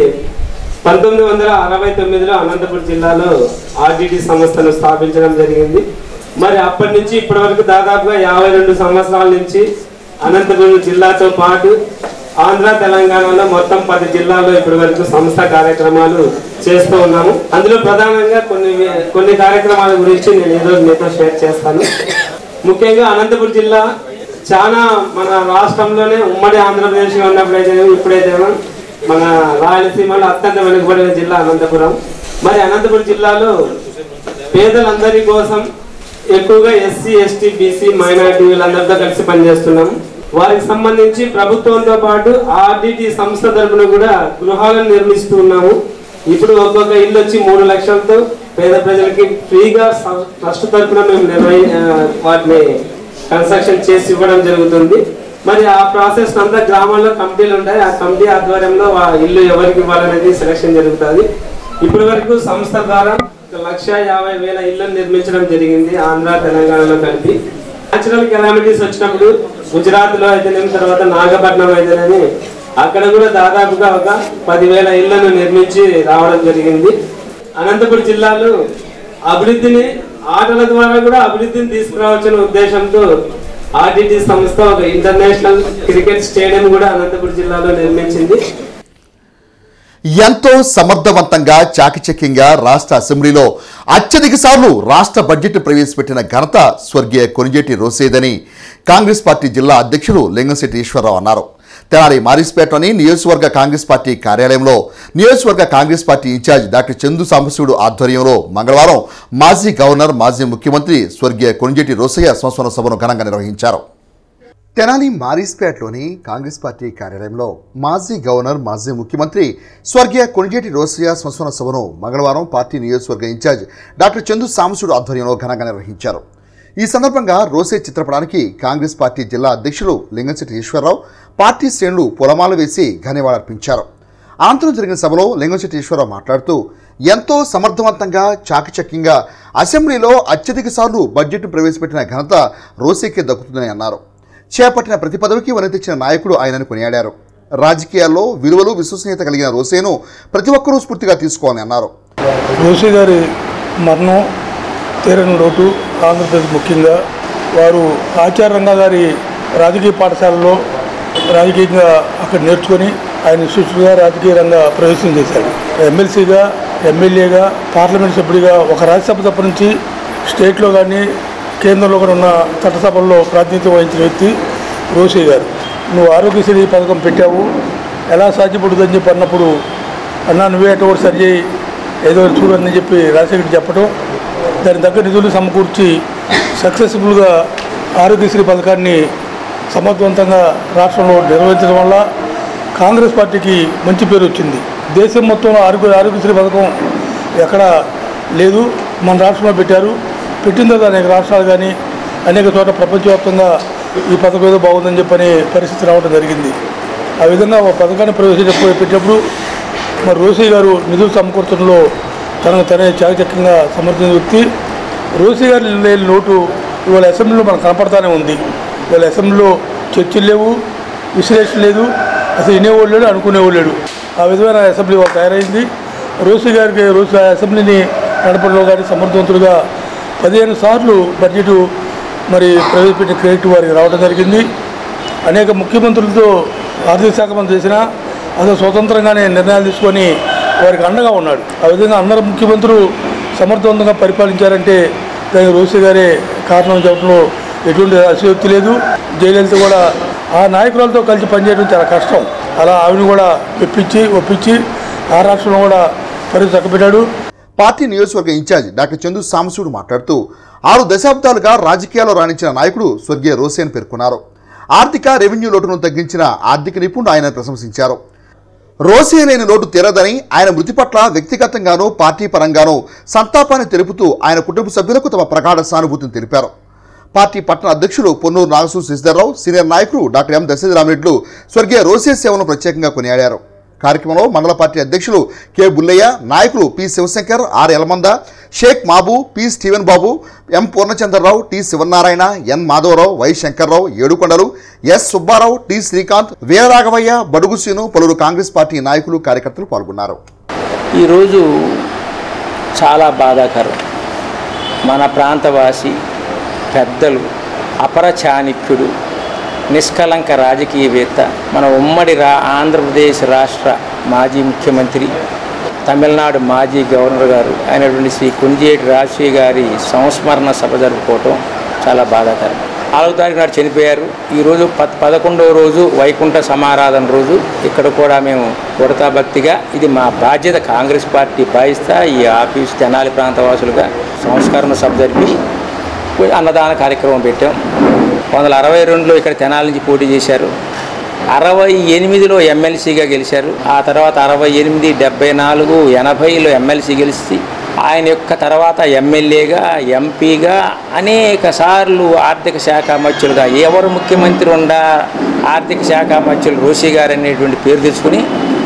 1969లో అనంతపురం జిల్లాలో ఆర్డిటి సంస్థను స్థాపించడం జరిగింది. మరి అప్పటి నుంచి ఇప్పటి వరకు దాదాపుగా 52 సంవత్సరాల నుంచి అనంతపురం జిల్లాతో పాటు ఆంధ్ర, తెలంగాణలో మొత్తం 10 జిల్లాల్లో ఇప్పటి వరకు సంస్థ కార్యక్రమాలు చేస్తూ ఉన్నాము. అందులో ప్రధానంగా కొన్ని కార్యక్రమాల గురించి నేను ఈరోజు మీతో షేర్ చేస్తాను. ముఖ్యంగా అనంతపురం జిల్లా చాలా మన రాష్ట్రంలోనే ఉమ్మడి ఆంధ్రప్రదేశ్గా ఉన్నప్పుడైతే, ఇప్పుడైతేమో మన రాయలసీమలో అత్యంత వెనుకబడిన జిల్లా అనంతపురం. మరి అనంతపురం జిల్లాలో పేదలందరి కోసం ఎక్కువగా ఎస్సీ, ఎస్టీ, బీసీ, మైనారిటీ వీళ్ళందరితో కలిసి పనిచేస్తున్నాము. వారికి సంబంధించి ప్రభుత్వంతో పాటు ఆర్డిటి సంస్థ తరఫున కూడా గృహాలను నిర్మిస్తూ ఉన్నాము. ఇప్పుడు ఒక్కొక్క ఇల్లు వచ్చి 3 లక్షలతో పేద ప్రజలకి ఫ్రీగా ట్రస్ట్ తరఫున మేము వాటిని కన్స్ట్రక్షన్ చేసి ఇవ్వడం జరుగుతుంది. మరి ఆ ప్రాసెస్ అంతా గ్రామాల్లో కమిటీలు ఉంటాయి. ఆ కమిటీ ఆధ్వర్యంలో ఇల్లు ఎవరికి ఇవ్వాలనేది సెలక్షన్ జరుగుతుంది. ఇప్పటి వరకు సంస్థ ద్వారా 1,50,000 ఇళ్లను నిర్మించడం జరిగింది ఆంధ్ర, తెలంగాణలో కలిపి. న్యాచురల్ కెలామిటీస్ వచ్చినప్పుడు గుజరాత్లో అయితేనేమి, తర్వాత నాగపట్నం అయితేనేమి, అక్కడ కూడా దాదాపుగా ఒక 10,000 ఇళ్లను నిర్మించి రావడం జరిగింది. అనంతపురం జిల్లాలో అభివృద్ధిని, ఆటల ద్వారా కూడా అభివృద్ధిని తీసుకురావచ్చనే ఉద్దేశంతో ఆర్డిటి సంస్థ ఒక ఇంటర్నేషనల్ క్రికెట్ స్టేడియం కూడా అనంతపురం జిల్లాలో నిర్మించింది. ఎంతో సమర్థవంతంగా, చాకచక్యంగా రాష్ట్ర అసెంబ్లీలో అత్యధిక సార్లు రాష్ట్ర బడ్జెట్ ప్రవేశపెట్టిన ఘనత స్వర్గీయ కొనిజేటి రోసేదని కాంగ్రెస్ పార్టీ జిల్లా అధ్యక్షులు లింగంశెట్టి ఈశ్వరరావు అన్నారు. తెనాలి మారిస్పేటలోని నియోజకవర్గ కాంగ్రెస్ పార్టీ కార్యాలయంలో నియోజకవర్గ Congress party incharge doctor Chandu Sambasivudu ఆధ్వర్యంలో మంగళవారం మాజీ గవర్నర్, మాజీ ముఖ్యమంత్రి స్వర్గీయ కొనిజేటి రోసయ్య సంస్మరణ సభను ఘనంగా నిర్వహించారు. తెనాలి మారిస్పేటలోని కాంగ్రెస్ పార్టీ కార్యాలయంలో మాజీ గవర్నర్, మాజీ ముఖ్యమంత్రి స్వర్గీయ కొనిజేటి రోసయ్య సంస్మరణ సభను మంగళవారం పార్టీ నియోజకవర్గ ఇన్ఛార్జ్ డాక్టర్ చందు సాంబశివుడు ఆధ్వర్యంలో ఘనంగా నిర్వహించారు. ఈ సందర్భంగా రోసే చిత్రపటానికి కాంగ్రెస్ పార్టీ జిల్లా అధ్యక్షులు లింగంశెట్టి ఈశ్వరరావు, పార్టీ శ్రేణులు పూలమాలలు వేసి ఘననివాళులర్పించారు. అనంతరం జరిగిన సభలో లింగంశెట్టి ఈశ్వరరావు మాట్లాడుతూ ఎంతో సమర్థవంతంగా, చాకచక్యంగా అసెంబ్లీలో అత్యధిక సార్లు బడ్జెట్ను ప్రవేశపెట్టిన ఘనత రోసేకే దక్కుతుందని అన్నారు. చేపట్టిన ప్రతి పదవికి వన్నె తెచ్చిన నాయకుడు ఆయనను కొనియాడారు. రాజకీయాల్లో విలువలు, విశ్వసనీయత కలిగిన రోసేను ప్రతి ఒక్కరూ స్ఫూర్తిగా తీసుకోవాలని అన్నారు. రోసే గారి మరణం తీరని లోటు ఆంధ్రప్రదేశ్. ముఖ్యంగా వారు ఆచార్య రంగా గారి రాజకీయ పాఠశాలలో రాజకీయంగా అక్కడ నేర్చుకొని ఆయన శిష్యుగా రాజకీయ రంగ ప్రవేశం చేశారు. ఎమ్మెల్సీగా, ఎమ్మెల్యేగా, పార్లమెంట్ సభ్యుడిగా, ఒక రాజ్యసభ తప్ప నుంచి స్టేట్లో కానీ కేంద్రంలో కూడా ఉన్న చట్టసభల్లో ప్రాతినిధ్యం వహించిన వ్యక్తి రోసే గారు. నువ్వు ఆరోగ్యశ్రీ పథకం పెట్టావు, ఎలా సాధ్యపడుతుందని చెప్పి అన్నప్పుడు, అన్నా నువ్వే అటు సరి చేయి, ఏదో చూడని చెప్పి రాజశేఖర్ చెప్పడం, దాని దగ్గర నిధులు సమకూర్చి సక్సెస్ఫుల్గా ఆరోగ్యశ్రీ పథకాన్ని సమర్థవంతంగా రాష్ట్రంలో నిర్వహించడం వల్ల కాంగ్రెస్ పార్టీకి మంచి పేరు వచ్చింది. దేశం మొత్తంలో ఆరోగ్యశ్రీ పథకం ఎక్కడా లేదు, మన రాష్ట్రంలో పెట్టారు. పెట్టిన తర్వాత అనేక రాష్ట్రాలు కానీ అనేక చోట్ల ప్రపంచవ్యాప్తంగా ఈ పథకం ఏదో బాగుందని చెప్పని పరిస్థితి రావడం జరిగింది. ఆ విధంగా ఒక పథకాన్ని పెట్టినప్పుడు మరి రోసే గారు నిధులు సమకూర్చడంలో తనకు తనే చాకచక్యంగా సమర్థించిన వ్యక్తి. రోసయ్య గారు లేని లోటు ఇవాళ అసెంబ్లీలో మనకు కనపడతానే ఉంది. ఇవాళ అసెంబ్లీలో చర్చలు లేవు, విశ్లేషణ లేదు, అసలు వినేవాళ్ళు లేడు, అనుకునేవాళ్ళు లేడు. ఆ విధమైన అసెంబ్లీ వాళ్ళు తయారైంది. రోసయ్య గారికి అసెంబ్లీని నడపడంలో కానీ సమర్థవంతులుగా 15 సార్లు బడ్జెట్ మరి ప్రవేశపెట్టిన క్రెడిట్ వారికి రావడం జరిగింది. అనేక ముఖ్యమంత్రులతో ఆర్థిక శాఖ మంత్రి చేసినా అసలు స్వతంత్రంగానే నిర్ణయాలు తీసుకొని వారికి అండగా ఉన్నాడు. ఆ విధంగా అందరు ముఖ్యమంత్రులు సమర్థవంతంగా పరిపాలించారంటే దానికి రోసయ్య గారే కారణం చెప్పడంలో ఎటువంటి అతిశయోక్తి లేదు. జయలలిత కూడా ఆ నాయకులతో కలిసి పనిచేయడం చాలా కష్టం. అలా ఆవిడని కూడా ఒప్పించి ఆ రాష్ట్రంలో కూడా పరిస్థితి చక్కబెట్టాడు. పార్టీ నియోజకవర్గ ఇన్ఛార్జ్ డాక్టర్ చందు సాంబశివుడు మాట్లాడుతూ 6 దశాబ్దాలుగా రాజకీయాల్లో రాణించిన నాయకుడు స్వర్గీయ రోసయ్యని పేర్కొన్నారు. ఆర్థిక రెవెన్యూ లోటును తగ్గించిన ఆర్థిక నిపుణుడు ఆయన ప్రశంసించారు. రోసయ్య లేని లోటు తీరదని, ఆయన మృతి పట్ల వ్యక్తిగతంగానూ పార్టీ పరంగానూ సంతాపాన్ని తెలుపుతూ ఆయన కుటుంబ సభ్యులకు తమ ప్రగాఢ సానుభూతిని తెలిపారు. పార్టీ పట్టణ అధ్యక్షులు పొన్నూరు నాగసూ శశిధర్రావు, సీనియర్ నాయకులు డాక్టర్ ఎం దశరథరామరెడ్డిలు స్వర్గీయ రోసయ్య సేవలను ప్రత్యేకంగా కొనియాడారు. కార్యక్రమంలో మండల పార్టీ అధ్యక్షులు కె బుల్లయ్య, నాయకులు P Sivasankar, R Elamanda, Shaik Mabu, P Steven Babu, M Purnachandrarao, T Sivanarayana, N Madhavarao, Y Sankarrao, Yedukondalu, S Subbarao, T Srikanth, Veeraraghavaiah, Badugu Srinu, పలువురు కాంగ్రెస్ పార్టీ నాయకులు కార్యకర్తలు పాల్గొన్నారు. ఈరోజు చాలా బాధాకరం. మన ప్రాంతవాసి పెద్దలు, అపర చాణక్యుడు, నిష్కలంక రాజకీయవేత్త, మన ఉమ్మడి ఆంధ్రప్రదేశ్ రాష్ట్ర మాజీ ముఖ్యమంత్రి, తమిళనాడు మాజీ గవర్నర్ గారు అయినటువంటి శ్రీ కొంజేటి రాజశేఖర్ గారి సంస్మరణ సభ జరుపుకోవటం చాలా బాధాకరం. 4వ తారీఖు నాడు చనిపోయారు. ఈరోజు 11వ రోజు వైకుంఠ సమారాధన రోజు. ఇక్కడ కూడా మేము కొడతా భక్తిగా ఇది మా బాధ్యత, కాంగ్రెస్ పార్టీ బాధ్యత, ఈ ఆఫీస్ తెనాలి ప్రాంతవాసులుగా సంస్కరణ సభ జరిపి అన్నదాన కార్యక్రమం పెట్టాం. 1962లో ఇక్కడ తెనాలి నుంచి పోటీ చేశారు. 68లో ఎమ్మెల్సీగా గెలిచారు. ఆ తర్వాత 68, 74, 80లో ఎమ్మెల్సీ గెలిచి ఆయన యొక్క తర్వాత ఎమ్మెల్యేగా, ఎంపీగా అనేక సార్లు ఆర్థిక శాఖ మంత్రులుగా, ఎవరు ముఖ్యమంత్రి ఉండా ఆర్థిక శాఖ మంత్రులు రోసయ్య గారు అనేటువంటి పేరు తెచ్చుకుని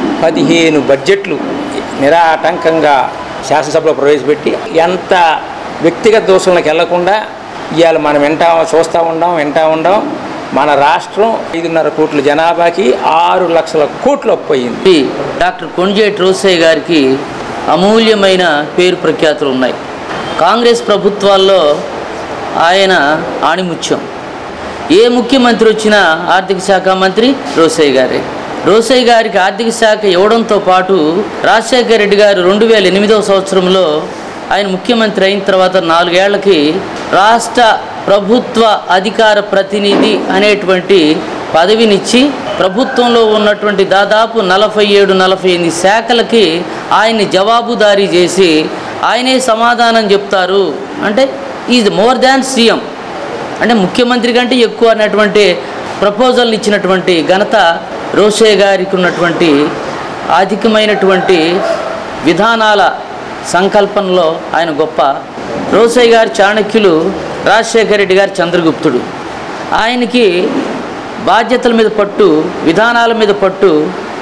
15 బడ్జెట్లు నిరాటంకంగా శాసనసభలో ప్రవేశపెట్టి ఎంత వ్యక్తిగత దోషులకు వెళ్లకుండా ఇవాళ మనం చూస్తూ ఉండాం. మన రాష్ట్రం 5.5 కోట్ల జనాభాకి 6 లక్షల కోట్లు అప్పు అయింది. డాక్టర్ కొంజేటి రోసయ్య గారికి అమూల్యమైన పేరు ప్రఖ్యాతులు ఉన్నాయి. కాంగ్రెస్ ప్రభుత్వాల్లో ఆయన ఆణిముత్యం. ఏ ముఖ్యమంత్రి వచ్చినా ఆర్థిక శాఖ మంత్రి రోసయ్య గారే. రోసయ్య గారికి ఆర్థిక శాఖ ఇవ్వడంతో పాటు రాజశేఖర రెడ్డి గారు 2008వ సంవత్సరంలో ఆయన ముఖ్యమంత్రి అయిన తర్వాత 4 ఏళ్లకి రాష్ట్ర ప్రభుత్వ అధికార ప్రతినిధి అనేటువంటి పదవినిచ్చి ప్రభుత్వంలో ఉన్నటువంటి దాదాపు 47-48 శాఖలకి ఆయన్ని జవాబుదారీ చేసి ఆయనే సమాధానం చెప్తారు. అంటే ఈజ్ మోర్ దాన్ సీఎం, అంటే ముఖ్యమంత్రి కంటే ఎక్కువ అన్నటువంటి ప్రపోజల్ని ఇచ్చినటువంటి ఘనత రోసయ్య గారికి ఉన్నటువంటి అధికమైనటువంటి విధానాల సంకల్పనలో ఆయన గొప్ప. రోసయ్య గారి చాణక్యులు, రాజశేఖర రెడ్డి గారి చంద్రగుప్తుడు. ఆయనకి బాధ్యతల మీద పట్టు, విధానాల మీద పట్టు.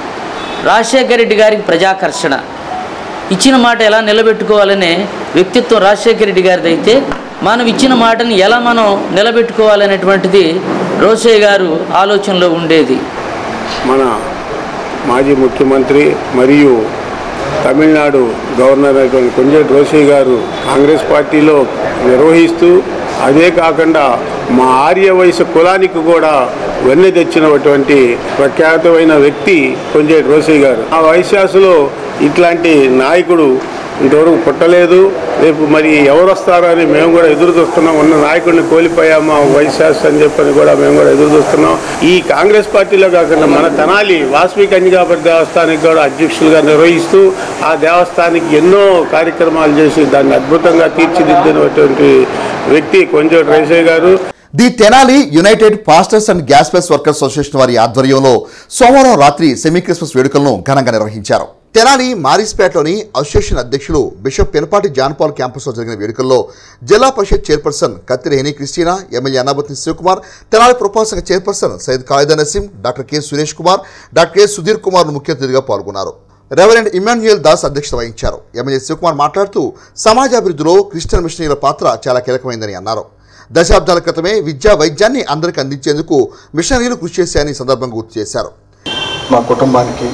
రాజశేఖర రెడ్డి గారికి ప్రజాకర్షణ, ఇచ్చిన మాట ఎలా నిలబెట్టుకోవాలనే వ్యక్తిత్వం రాజశేఖర రెడ్డి గారిది అయితే మనం ఇచ్చిన మాటని ఎలా మనం నిలబెట్టుకోవాలనేటువంటిది రోసయ్య గారు ఆలోచనలో ఉండేది. మన మాజీ ముఖ్యమంత్రి మరియు తమిళనాడు గవర్నర్ అయినటువంటి కొంజేటి రోసయ్య గారు కాంగ్రెస్ పార్టీలో నిర్వహిస్తూ, అదే కాకుండా మా ఆర్యవైశ్య కులానికి కూడా వెన్నె తెచ్చినటువంటి ప్రఖ్యాతమైన వ్యక్తి కొంజేటి రోసయ్య గారు. ఆ వైశ్యాసులో ఇట్లాంటి నాయకుడు ఇంతవరకు పుట్టలేదు. రేపు మరి ఎవరు వస్తారో అని మేము కూడా ఎదురు చూస్తున్నాం. ఉన్న నాయకుడిని కోల్పోయామా వైశ్యాస్ అని చెప్పని కూడా మేము కూడా ఎదురు చూస్తున్నాం. ఈ కాంగ్రెస్ పార్టీలో కాకుండా మన తెనాలి వాసవి కన్యకాపతి దేవస్థానానికి కూడా అధ్యక్షులుగా నిర్వహిస్తూ ఆ దేవస్థానానికి ఎన్నో కార్యక్రమాలు చేసి దాన్ని అద్భుతంగా తీర్చిదిద్దినటువంటి వ్యక్తి Konijeti Rosaiah garu. The Tenali united pastors and gospel workers association వారి ఆధ్వర్యంలో సోమవారం రాత్రి సెమీ క్రిస్మస్ వేడుకలను ఘనంగా నిర్వహించారు. తెనాలి మారిస్పేటలోని అసోసియేషన్ అధ్యక్షులు బిషప్ పెనపాటి జాన్పాల్ క్యాంపస్లో జరిగిన వేడుకల్లో zilla parishad chairperson Kathera Henry Christina, MLA Annabattina Sivakumar, Tenali పురపాలక chairperson Syed Khalida Naseem, doctor K Suresh Kumar, doctor K Sudheer Kumar ముఖ్య అతిథిగా పాల్గొన్నారు. రెవరెండ్ ఇమాన్యుయల్ దాస్ అధ్యక్షత వహించారు. ఎమ్మెల్యే శివకుమార్ మాట్లాడుతూ సమాజాభివృద్ధిలో క్రిస్టియన్ మిషనరీల పాత్ర చాలా కీలకమైందని అన్నారు. దశాబ్దాల క్రితమే విద్యా వైద్యాన్ని అందరికీ అందించేందుకు మిషనరీలు కృషి చేశాయని సందర్భంగా గుర్తు చేశారు. మా కుటుంబానికి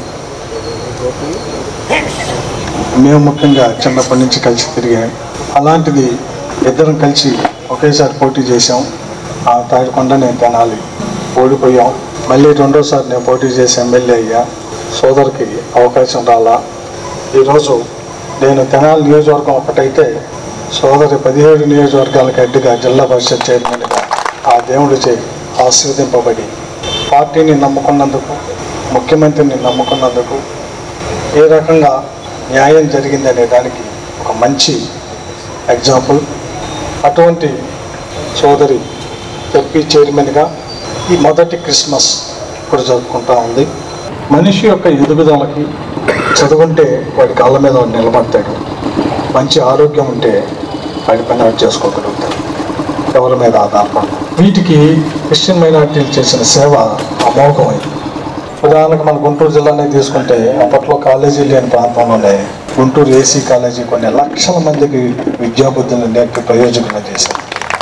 మేము ముఖ్యంగా చిన్నప్పటి నుంచి కలిసి తిరిగాం. అలాంటిది ఇద్దరం కలిసి ఒకేసారి పోటీ చేశాం. ఆ తాడికొండ నేను తెనాలి ఓడిపోయాం. మళ్ళీ రెండోసారి నేను పోటీ చేసి ఎమ్మెల్యే అయ్యా. సోదరికి అవకాశం రాలా. ఈరోజు నేను తెనాలి నియోజకవర్గం ఒకటైతే సోదరి 17 నియోజకవర్గాలకు అడ్డుగా జిల్లా పరిషత్ చైర్మన్గా ఆ దేవుడిచే ఆశీర్వదింపబడి పార్టీని నమ్ముకున్నందుకు, ముఖ్యమంత్రిని నమ్ముకున్నందుకు ఏ రకంగా న్యాయం జరిగిందనే దానికి ఒక మంచి ఎగ్జాంపుల్. అటువంటి సోదరి ఎంపీ చైర్మన్గా ఈ మొదటి క్రిస్మస్ ఇప్పుడు జరుపుకుంటా ఉంది. మనిషి యొక్క ఎదుగుదలకి చదువుంటే వాడి కాళ్ళ మీద నిలబడతాడు. మంచి ఆరోగ్యం ఉంటే వాడి పని వాడు చేసుకోగలుగుతాడు, ఎవరి మీద ఆధారపడదు. వీటికి క్రిస్టియన్ మైనారిటీలు చేసిన సేవ అమోఘమైంది. ఉదాహరణకు మన గుంటూరు జిల్లానే తీసుకుంటే అప్పట్లో కాలేజీ లేని ప్రాంతంలోనే గుంటూరు ఏసీ కాలేజీ కొన్ని లక్షల మందికి విద్యాబుద్ధులను నేర్పి ప్రయోజకులు చేశారు.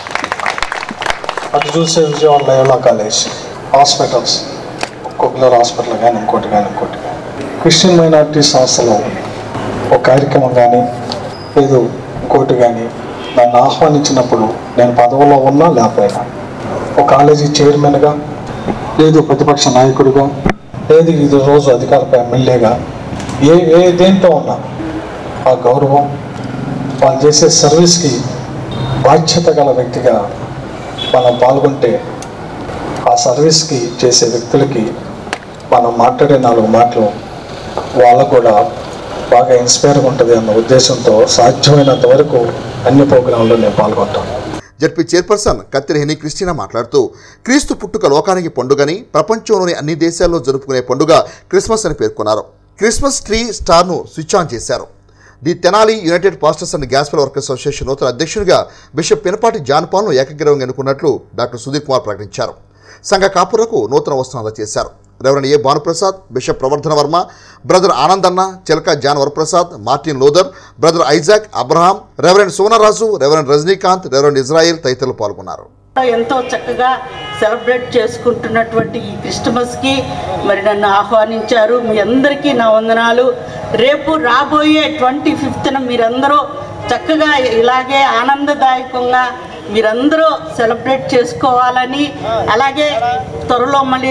అటు చూసే విజయవాడ లయోలా కాలేజ్, హాస్పిటల్స్, కుక్లర్ హాస్పిటల్ కానీ ఇంకోటి కానీ. క్రిస్టియన్ మైనారిటీ సంస్థలో ఒక కార్యక్రమం కానీ లేదు ఇంకోటి కానీ నన్ను ఆహ్వానించినప్పుడు నేను పదవిలో ఉన్నా లేకపోయినా ఒక కాలేజీ చైర్మన్గా లేదు ప్రతిపక్ష నాయకుడిగా లేదు ఇది రోజు అధికారపై ఎమ్మెల్యేగా ఏ దేంట్లో ఉన్నా ఆ గౌరవం, వాళ్ళు చేసే సర్వీస్కి బాధ్యత గల వ్యక్తిగా మనం పాల్గొంటే ఆ సర్వీస్కి చేసే వ్యక్తులకి మనం మాట్లాడే 4 మాటలు వాళ్ళకు కూడా బాగా ఇన్స్పైర్గా ఉంటుంది అన్న ఉద్దేశంతో సాధ్యమైనంత వరకు అన్ని ప్రోగ్రాంలో నేను పాల్గొంటాను. ZP chairperson Kathera Henry Christina మాట్లాడుతూ క్రీస్తు పుట్టుక లోకానికి పండుగని, ప్రపంచంలోని అన్ని దేశాల్లో జరుపుకునే పండుగ క్రిస్మస్ అని పేర్కొన్నారు. క్రిస్మస్ ట్రీ స్టార్ను స్విచ్ ఆన్ చేశారు. The Tenali united pastors and gospel workers association నూతన అధ్యక్షుడిగా బిషప్ పినపాటి జాన్ పాల్ను ఏకగ్రీవంగా ఎన్నుకున్నట్లు డాక్టర్ సుధీర్ కుమార్ ప్రకటించారు. సంఘ కాపురకు నూతన వస్త్రం అందజేశారు. Reverend A Bhanuprasad, bishop Pravardhana Varma, brother Anandanna, Chilaka John Varaprasad, Martin Luther, brother Isaac Abraham, reverend Sonaraju, reverend Rajinikanth, reverend Israel తదితరులు పాల్గొన్నారు. ఎంతో చక్కగా సెలబ్రేట్ చేసుకుంటున్నటువంటి ఈ క్రిస్మస్కి మరి నన్ను ఆహ్వానించారు. మీ అందరికీ నా వందనాలు. రేపు రాబోయే 25న మీరందరూ చక్కగా ఇలాగే ఆనందదాయకంగా మీరందరూ సెలబ్రేట్ చేసుకోవాలని, అలాగే త్వరలో మళ్ళీ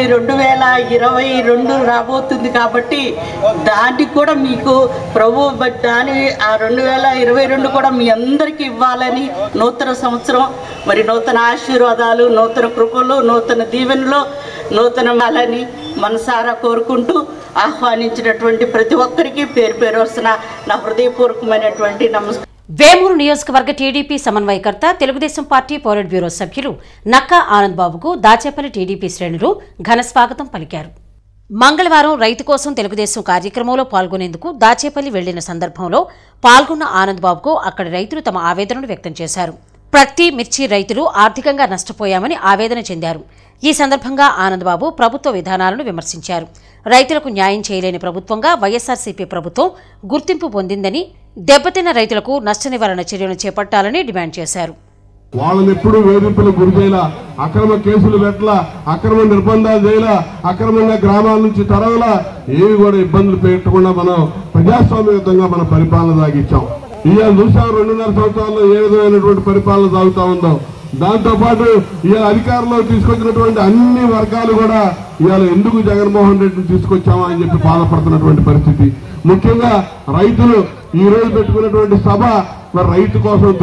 2022 రాబోతుంది కాబట్టి దాన్ని కూడా మీకు ప్రభు దాని ఆ 2022 కూడా మీ అందరికీ ఇవ్వాలని, నూతన సంవత్సరం మరి నూతన ఆశీర్వాదాలు, నూతన కృపలు, నూతన దీవెనలు, నూతన మాలని మనసారా కోరుకుంటూ ఆహ్వానించినటువంటి ప్రతి ఒక్కరికి పేరు పేరు వస్తున్న నా హృదయపూర్వకమైనటువంటి నమస్కారం. వేమూరు నియోజకవర్గ టీడీపీ సమన్వయకర్త, తెలుగుదేశం పార్టీ పోలిట్ బ్యూరో సభ్యులు నక్కా ఆనంద్ బాబుకు దాచేపల్లి టీడీపీ శ్రేణులు ఘన స్వాగతం పలికారు. మంగళవారం రైతు కోసం తెలుగుదేశం కార్యక్రమంలో పాల్గొనేందుకు దాచేపల్లి వెళ్లిన సందర్భంలో పాల్గొన్న ఆనంద్ బాబుకు అక్కడి రైతులు తమ ఆవేదనను వ్యక్తం చేశారు. ప్రతి మిర్చి రైతులు ఆర్థికంగా నష్టపోయామని ఆవేదన చెందారు. ఈ సందర్భంగా ఆనంద్ బాబు ప్రభుత్వ విధానాలను విమర్శించారు. రైతులకు న్యాయం చేయలేని ప్రభుత్వంగా వైఎస్ఆర్సీపీ ప్రభుత్వం గుర్తింపు పొందిందని, దెబ్బతిన్న రైతులకు నష్ట నివారణ చర్యలు చేపట్టాలని డిమాండ్ చేశారు. వాళ్ళని ఎప్పుడు వేధింపులకు గురి చేయాల, అక్రమ కేసులు పెట్టలా, అక్రమ నిర్బంధాలు చేయాల, అక్రమంగా గ్రామాల నుంచి తరవలా, ఏవి కూడా ఇబ్బందులు పెట్టకుండా మనం ప్రజాస్వామ్యయుతంగా మన పరిపాలన సాగించాం. ఇవాళ చూసాం 2.5 సంవత్సరాల్లో ఏ విధమైనటువంటి పరిపాలన సాగుతా ఉందో. దాంతోపాటు ఇవాళ అధికారంలో తీసుకొచ్చినటువంటి అన్ని వర్గాలు కూడా ఇవాళ ఎందుకు జగన్మోహన్ రెడ్డిని తీసుకొచ్చామా అని చెప్పి బాధపడుతున్నటువంటి పరిస్థితి. ముఖ్యంగా రైతులు ఈ రోజు పెట్టుకున్నటువంటి సభ మరి రైతు కోసం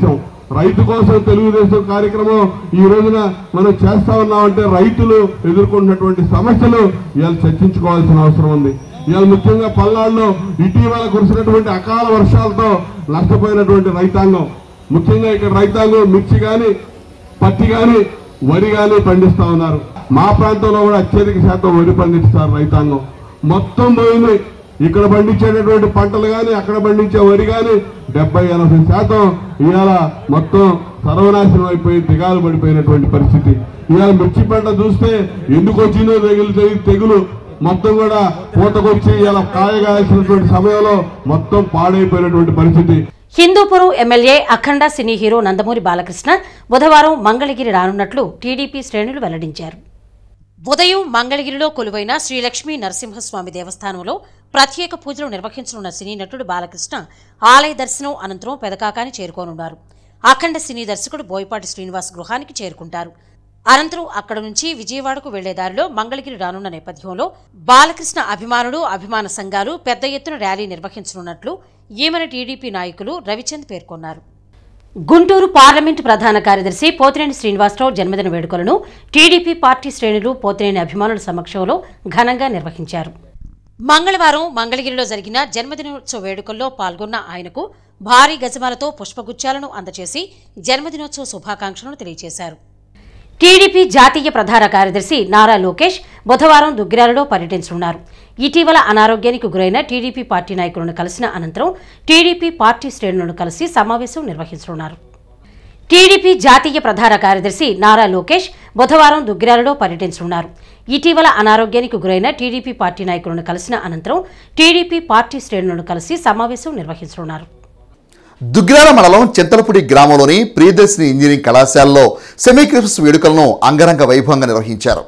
తెలుగుదేశం కార్యక్రమం ఈ రోజున మనం చేస్తా ఉన్నామంటే రైతులు ఎదుర్కొంటున్నటువంటి సమస్యలు ఇవాళ చర్చించుకోవాల్సిన అవసరం ఉంది. ఇవాళ ముఖ్యంగా పల్నాడులో ఇటీవల కురిసినటువంటి అకాల వర్షాలతో నష్టపోయినటువంటి రైతాంగం, ముఖ్యంగా ఇక్కడ రైతాంగం మిర్చి కానీ, పత్తి కానీ, వరి కానీ పండిస్తా ఉన్నారు. మా ప్రాంతంలో కూడా అత్యధిక శాతం వరి పండిస్తారు రైతాంగం. మొత్తం పోయింది. ఇక్కడ పండించేటటువంటి పంటలు కానీ, అక్కడ పండించే వరి కానీ 70-80% ఇవాళ మొత్తం సర్వనాశనం అయిపోయి దిగాలు పడిపోయినటువంటి పరిస్థితి. ఇవాళ మిర్చి పంట చూస్తే ఎందుకు వచ్చిందో తెగులు మొత్తం కూడా పూతకొచ్చి ఇలా కాయగాల్సినటువంటి సమయంలో మొత్తం పాడైపోయినటువంటి పరిస్థితి. Hindupuram MLA Akhanda cine hero Nandamuri Balakrishna బుధవారం మంగళగిరి రానున్నట్లు టీడీపీ శ్రేణులు వెల్లడించారు. ఉదయం మంగళగిరిలో కొలువైన శ్రీలక్ష్మీ నరసింహస్వామి దేవస్థానంలో ప్రత్యేక పూజలు నిర్వహించనున్న సినీ నటుడు బాలకృష్ణ ఆలయ దర్శనం అనంతరం పెదకాకాని చేరుకోనున్నారు. అఖండ సినీ దర్శకుడు బోయపాటి శ్రీనివాస్ గృహానికి చేరుకుంటారు. అనంతరం అక్కడ నుంచి విజయవాడకు వెళ్లే దారిలో మంగళగిరి రానున్న నేపథ్యంలో బాలకృష్ణ అభిమానులు, అభిమాన సంఘాలు పెద్ద ఎత్తున ర్యాలీ నిర్వహించనున్నట్లు ఈమెన టీడీపీ నాయకులు రవిచంద్ పేర్కొన్నారు. గుంటూరు పార్లమెంటు ప్రధాన కార్యదర్శి పోతినేని శ్రీనివాసరావు జన్మదిన వేడుకలను టీడీపీ పార్టీ శ్రేణులు పోతినేని అభిమానుల సమక్షంలో ఘనంగా నిర్వహించారు. మంగళవారం మంగళగిరిలో జరిగిన జన్మదినోత్సవ వేడుకల్లో పాల్గొన్న ఆయనకు భారీ గజమాలతో పుష్పగుచ్చాలను అందజేసి జన్మదినోత్సవ శుభాకాంక్షలను తెలియజేశారు. టీడీపీ జాతీయ ప్రధాన కార్యదర్శి నారా లోకేష్ బుధవారం దుగ్గిరాలలో పర్యటించనున్నారు. ఇటీవల అనారోగ్యానికి గురైన టీడీపీ పార్టీ నాయకులను కలిసిన అనంతరం టీడీపీ పార్టీ శ్రేణులను కలిసి సమావేశం నిర్వహించనున్నారు. టీడీపీ జాతీయ ప్రధాన కార్యదర్శి నారా లోకేష్ బుధవారం దుగ్గిరాలలో పర్యటించనున్నారు. ఇటీవల అనారోగ్యానికి గురైన టీడీపీ పార్టీ నాయకులను కలిసిన అనంతరం టీడీపీ పార్టీ శ్రేణులను కలిసి సమావేశం నిర్వహించనున్నారు. దుగ్గిరాల మండలం చింతలపూడి గ్రామంలోని ప్రియదర్శిని ఇంజనీరింగ్ కళాశాలలో సెమీ క్రిస్మస్ వేడుకలను అంగరంగ వైభవంగా నిర్వహించారు.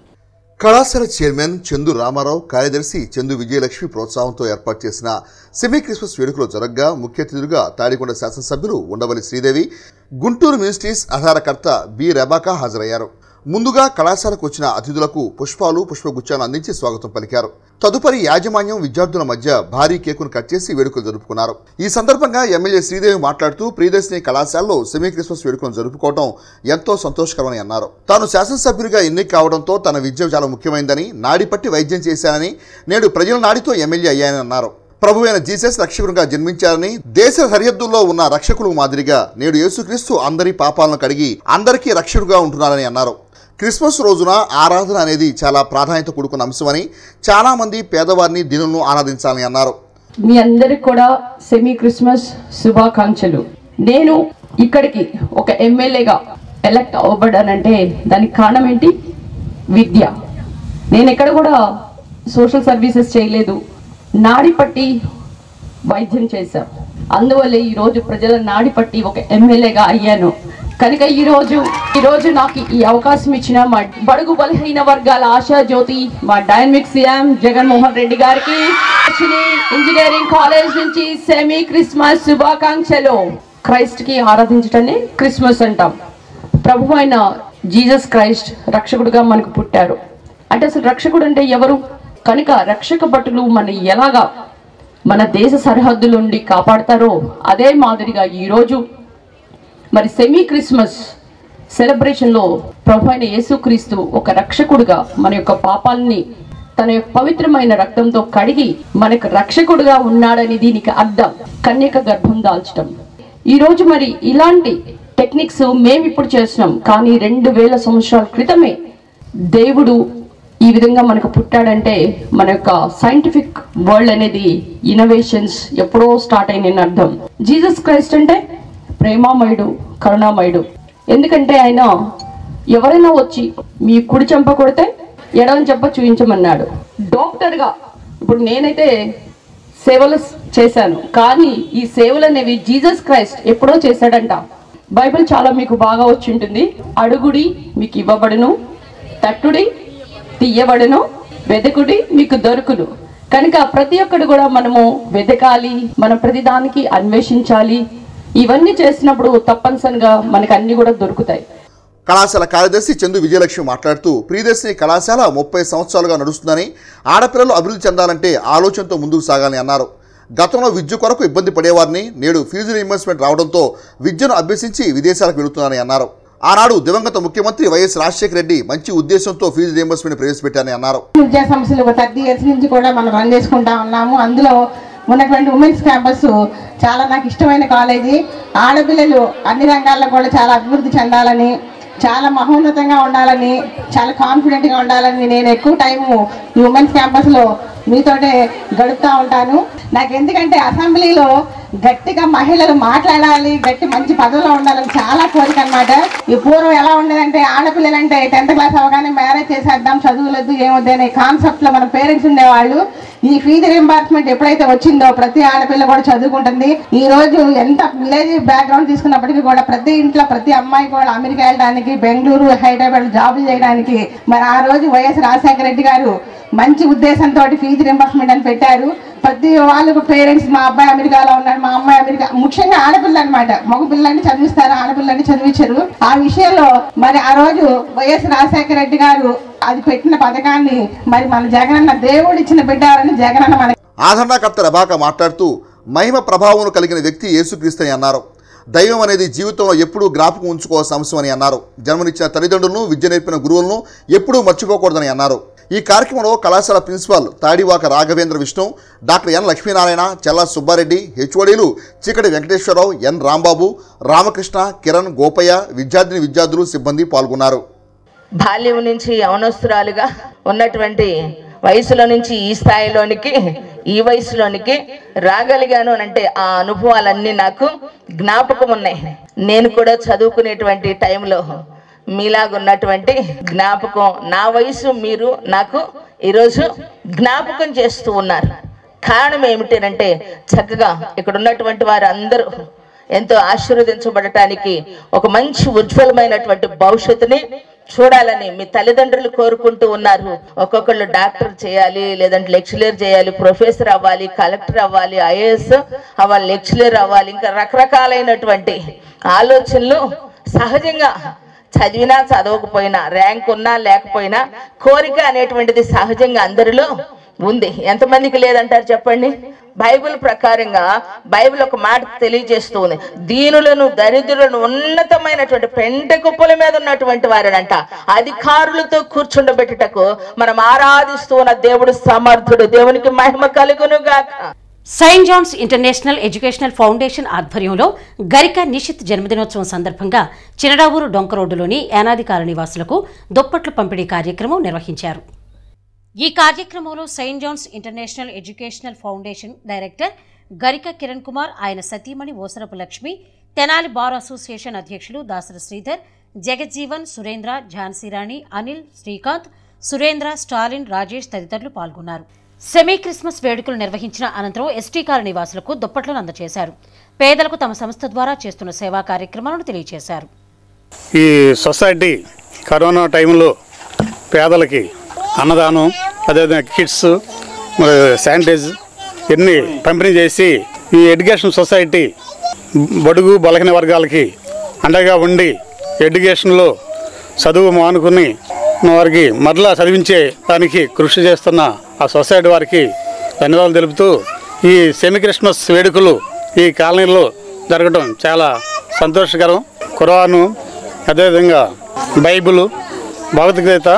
కళాశాల చైర్మన్ చందు రామారావు, కార్యదర్శి చందు విజయలక్ష్మి ప్రోత్సాహంతో ఏర్పాటు చేసిన సెమీ క్రిస్మస్ వేడుకలు జరగగా ముఖ్య అతిథులుగా తాడికొండ శాసనసభ్యులు ఉండవల్లి శ్రీదేవి, గుంటూరు మినిస్ట్రీస్ ఆధారకర్త బి రెబాకా హాజరయ్యారు. ముందుగా కళాశాలకు వచ్చిన అతిథులకు పుష్పాలు, పుష్పగుచ్చాలను అందించి స్వాగతం పలికారు. తదుపరి యాజమాన్యం విద్యార్థుల మధ్య భారీ కేకును కట్ చేసి వేడుకలు జరుపుకున్నారు. ఈ సందర్భంగా ఎమ్మెల్యే శ్రీదేవి మాట్లాడుతూ ప్రియదర్శిని కళాశాలలో సెమీ క్రిస్మస్ వేడుకలను జరుపుకోవడం ఎంతో సంతోషకరమని అన్నారు. తాను శాసనసభ్యుడిగా ఎన్నిక కావడంతో తన విద్య చాలా ముఖ్యమైందని, నాడి పట్టి వైద్యం చేశానని, నేడు ప్రజల నాడితో ఎమ్మెల్యే అయ్యానని అన్నారు. ప్రభువైన జీసస్ రక్షకుడిగా జన్మించారని, దేశ సరిహద్దుల్లో ఉన్న రక్షకులు మాదిరిగా నేడు యేసుక్రీస్తు అందరి పాపాలను కడిగి అందరికీ రక్షకుడుగా ఉంటున్నారని అన్నారు. క్రిస్మస్ రోజున ఆరాధన అనేది చాలా ప్రాధాన్యత కూడుకున్న అంశమని, చాలా మంది పేదవారిని దీనులను ఆరాధించాలని అన్నారు. మీ అందరికి కూడా సెమీ క్రిస్మస్ శుభాకాంక్షలు. నేను ఇక్కడికి ఒక ఎమ్మెల్యేగా ఎలక్ట్ అవ్వబడానంటే దానికి కారణం ఏంటి? విద్య. నేను ఎక్కడ కూడా సోషల్ సర్వీసెస్ చేయలేదు, నాడి పట్టి వైద్యం చేశాను. అందువల్ల ఈరోజు ప్రజల నాడి పట్టి ఒక ఎమ్మెల్యేగా అయ్యాను. కనుక ఈరోజు నాకు ఈ అవకాశం ఇచ్చిన మా బడుగు బలహీన వర్గాల ఆశా జ్యోతి, మా dynamic CM Jaganmohan Reddy garu engineering college నుంచి సెమీ క్రిస్మస్ శుభాకాంక్షలు. క్రైస్ట్ కి ఆరాధించటాన్ని క్రిస్మస్ అంటాం. ప్రభు అయిన జీసస్ క్రైస్ట్ రక్షకుడుగా మనకు పుట్టారు. అంటే అసలు రక్షకుడు అంటే ఎవరు? కనుక రక్షక భటులు మన ఎలాగా మన దేశ సరిహద్దుల నుండి కాపాడతారో అదే మాదిరిగా ఈరోజు మరి సెమీ క్రిస్మస్ సెలబ్రేషన్లో ప్రభు అయిన యేసుక్రీస్తు ఒక రక్షకుడుగా మన యొక్క పాపాలని తన యొక్క పవిత్రమైన రక్తంతో కడిగి మనకు రక్షకుడుగా ఉన్నాడని దీనికి అర్థం కన్యక గర్భం దాల్చడం. ఈరోజు మరి ఇలాంటి టెక్నిక్స్ మేము ఇప్పుడు చేస్తున్నాం, కానీ 2000 సంవత్సరాల క్రితమే దేవుడు ఈ విధంగా మనకు పుట్టాడంటే మన యొక్క సైంటిఫిక్ వరల్డ్ అనేది ఇన్నోవేషన్స్ ఎప్పుడో స్టార్ట్ అయిన అర్థం. జీసస్ క్రైస్ట్ అంటే ప్రేమామయుడు, కరుణామయుడు. ఎందుకంటే ఆయన ఎవరైనా వచ్చి మీ కుడి చెంప కొడితే ఎడమ చెంప చూపించమన్నాడు. డాక్టర్గా ఇప్పుడు నేనైతే సేవలు చేశాను, కానీ ఈ సేవలు అనేవి జీసస్ క్రైస్ట్ ఎప్పుడో చేశాడంట. బైబిల్ చాలా మీకు బాగా వచ్చి ఉంటుంది. అడుగుడి మీకు ఇవ్వబడును, తట్టుడి తీయబడును, వెదకుడి మీకు దొరుకును. కనుక ప్రతి ఒక్కడు కూడా మనము వెదకాలి, మనం ప్రతిదానికి అన్వేషించాలి. ఇవన్నీ చేసినప్పుడు తప్పనిసరిగా మనకు అన్ని కూడా దొరుకుతాయి. కళాశాల కార్యదర్శి చందు విజయలక్ష్మి మాట్లాడుతూ ప్రియదర్శిని కళాశాల 30 సంవత్సరాలుగా నడుస్తుందని, ఆడపిల్లలు అభివృద్ధి చెందాలంటే ఆలోచనతో ముందుకు సాగాలని అన్నారు. గతంలో విద్య కొరకు ఇబ్బంది పడేవారిని నేడు ఫీజు రీయింబర్స్మెంట్ రావడంతో విద్యను అభ్యసించి విదేశాలకు వెళుతున్నారని అన్నారు. ఆనాడు దివంగత ముఖ్యమంత్రి వైఎస్ రాజశేఖర రెడ్డి మంచి ఉద్దేశంతో ఫీజు రీయింబర్స్మెంట్ ప్రవేశపెట్టారని అన్నారు. విద్యా సంస్థలు ఒక 30 years నుంచి కూడా మనం రన్ చేసుకుంటా ఉన్నాము. అందులో ఉన్నటువంటి ఉమెన్స్ క్యాంపస్ చాలా నాకు ఇష్టమైన కాలేజీ. ఆడపిల్లలు అన్ని రంగాల్లో కూడా చాలా అభివృద్ధి చెందాలని, చాలా మహోన్నతంగా ఉండాలని, చాలా కాన్ఫిడెంట్గా ఉండాలని నేను ఎక్కువ టైము ఈ ఉమెన్స్ క్యాంపస్లో మీతోటే గడుపుతూ ఉంటాను. నాకు ఎందుకంటే అసెంబ్లీలో గట్టిగా మహిళలు మాట్లాడాలి, గట్టి మంచి పదవిలో ఉండాలని చాలా కోరిక అనమాట. ఈ పూర్వం ఎలా ఉండేదంటే ఆడపిల్లలంటే 10th క్లాస్ అవగానే మ్యారేజ్ చేసేద్దాం, చదువులొద్దు ఏమొద్దు అనే కాన్సెప్ట్ లో మన పేరెంట్స్ ఉండేవాళ్ళు. ఈ ఫీజు రింబర్స్మెంట్ ఎప్పుడైతే వచ్చిందో ప్రతి ఆడపిల్ల కూడా చదువుకుంటుంది. ఈ రోజు ఎంత విలేజ్ బ్యాక్గ్రౌండ్ తీసుకున్నప్పటికీ కూడా ప్రతి ఇంట్లో ప్రతి అమ్మాయి కూడా అమెరికా వెళ్ళడానికి, బెంగళూరు, హైదరాబాద్ జాబులు చేయడానికి మరి ఆ రోజు వైఎస్ రాజశేఖర రెడ్డి గారు మంచి ఉద్దేశంతో ఫీజు రింబర్స్మెంట్ అని పెట్టారు. ప్రతి వాళ్ళకు పేరెంట్స్ మా అబ్బాయి అమెరికాలో ఉన్నాడు, మా అమ్మాయి అమెరికా, ముఖ్యంగా ఆడపిల్ల అనమాట. మగ పిల్లల్ని చదివిస్తారు, ఆడపిల్లని చదివించరు. ఆ విషయంలో మరి ఆ రోజు వైఎస్ రాజశేఖర రెడ్డి గారు అది పెట్టిన పథకాన్ని మరి మన జగనన్న దేవుడు ఇచ్చిన బిడ్డారని జగనన్న మన ఆదరణకర్త రబాక మాట్లాడుతూ మహిమ ప్రభావం కలిగిన వ్యక్తి యేసుక్రీస్తని అన్నారు. దైవం అనేది జీవితంలో ఎప్పుడూ జ్ఞాపకం ఉంచుకోవాల్సిన అంశం అని అన్నారు. జన్మనిచ్చిన తల్లిదండ్రులను, విద్య నేర్పిన గురువులను ఎప్పుడూ మర్చిపోకూడదని అన్నారు. ఈ కార్యక్రమంలో కళాశాల principal Tadivaka Raghavendra Vishnu, doctor N Lakshminarayana, Challa Subbareddy, హెచ్ఓడీలు చీకటి వెంకటేశ్వరరావు, ఎన్ రాంబాబు, రామకృష్ణ, కిరణ్, గోపయ్య, విద్యార్థులు, సిబ్బంది పాల్గొన్నారు. బాల్యం నుంచి యవనస్తురాలుగా ఉన్నటువంటి వయసులో నుంచి ఈ స్థాయిలోనికి, ఈ వయసులోనికి రాగలిగాను అంటే ఆ అనుభవాలన్నీ నాకు జ్ఞాపకం ఉన్నాయి. నేను కూడా చదువుకునేటువంటి టైంలో మీలాగున్నటువంటి జ్ఞాపకం, నా వయసు మీరు నాకు ఈరోజు జ్ఞాపకం చేస్తూ ఉన్నారు. కారణం ఏమిటంటే చక్కగా ఇక్కడ ఉన్నటువంటి వారు అందరూ ఎంతో ఆశీర్వదించబడటానికి ఒక మంచి ఉజ్వలమైనటువంటి భవిష్యత్తుని చూడాలని మీ తల్లిదండ్రులు కోరుకుంటూ ఉన్నారు. ఒక్కొక్కళ్ళు డాక్టర్ చేయాలి, లేదంటే లెక్చరర్ చేయాలి, ప్రొఫెసర్ అవ్వాలి, కలెక్టర్ అవ్వాలి, ఐఏఎస్ అవ్వాలి, లెక్చరర్ అవ్వాలి, ఇంకా రకరకాలైనటువంటి ఆలోచనలు సహజంగా చదివినా చదవకపోయినా, ర్యాంక్ ఉన్నా లేకపోయినా కోరిక అనేటువంటిది సహజంగా అందరిలో ఉంది. ఎంతమందికి లేదంటారు చెప్పండి? బైబిల్ ప్రకారంగా బైబిల్ ఒక మాట తెలియజేస్తూ ఉంది, దీనులను, దరిద్రులను ఉన్నతమైనటువంటి పెంట కుప్పల మీద ఉన్నటువంటి వారినంట అధికారులతో కూర్చుండబెట్టుటకు మనం ఆరాధిస్తూ ఉన్న దేవుడు సమర్థుడు. దేవునికి మహిమ కలుగునుగాక. Saint John's international educational foundation ఆధ్వర్యంలో గరిక నిషిత్ జన్మదినోత్సవం సందర్భంగా చినడావూరు డొంక రోడ్డులోని యానాది కాలనీ వాసులకు దుప్పట్లు పంపిణీ కార్యక్రమం నిర్వహించారు. ఈ కార్యక్రమంలో Saint John's international educational foundation director Garika Kiran Kumar, ఆయన సతీమణి ఓసరపు లక్ష్మి, తెనాలి బార్ అసోసియేషన్ అధ్యక్షులు దాసరి శ్రీధర్, జగజ్జీవన్, సురేంద్ర, ఝాన్సీరాణి, అనిల్, శ్రీకాంత్, సురేంద్ర, స్టాలిన్, రాజేష్ తదితరులు పాల్గొన్నారు. సెమీ క్రిస్మస్ వేడుకలు నిర్వహించిన అనంతరం ఎస్టీ కాలనీ వాసులకు దుప్పట్లను అందజేశారు. పేదలకు తమ సంస్థ ద్వారా చేస్తున్న సేవా కార్యక్రమాలను తెలియజేశారు. ఈ సొసైటీ కరోనా టైంలో పేదలకి అన్నదానం, అదేవిధంగా కిట్స్, శానిటైజ్ ఇన్ని పంపిణీ చేసి ఈ ఎడ్యుకేషన్ సొసైటీ బడుగు బలహీన వర్గాలకి అండగా ఉండి ఎడ్యుకేషన్లో చదువు మానుకుని వారికి మరలా చదివించే దానికి కృషి చేస్తున్న ఆ సొసైటీ వారికి ధన్యవాదాలు తెలుపుతూ ఈ సెమీ క్రిస్మస్ వేడుకలు ఈ కాలనీలో జరగడం చాలా సంతోషకరం. ఖురాను, అదేవిధంగా బైబిల్, భగవద్గీత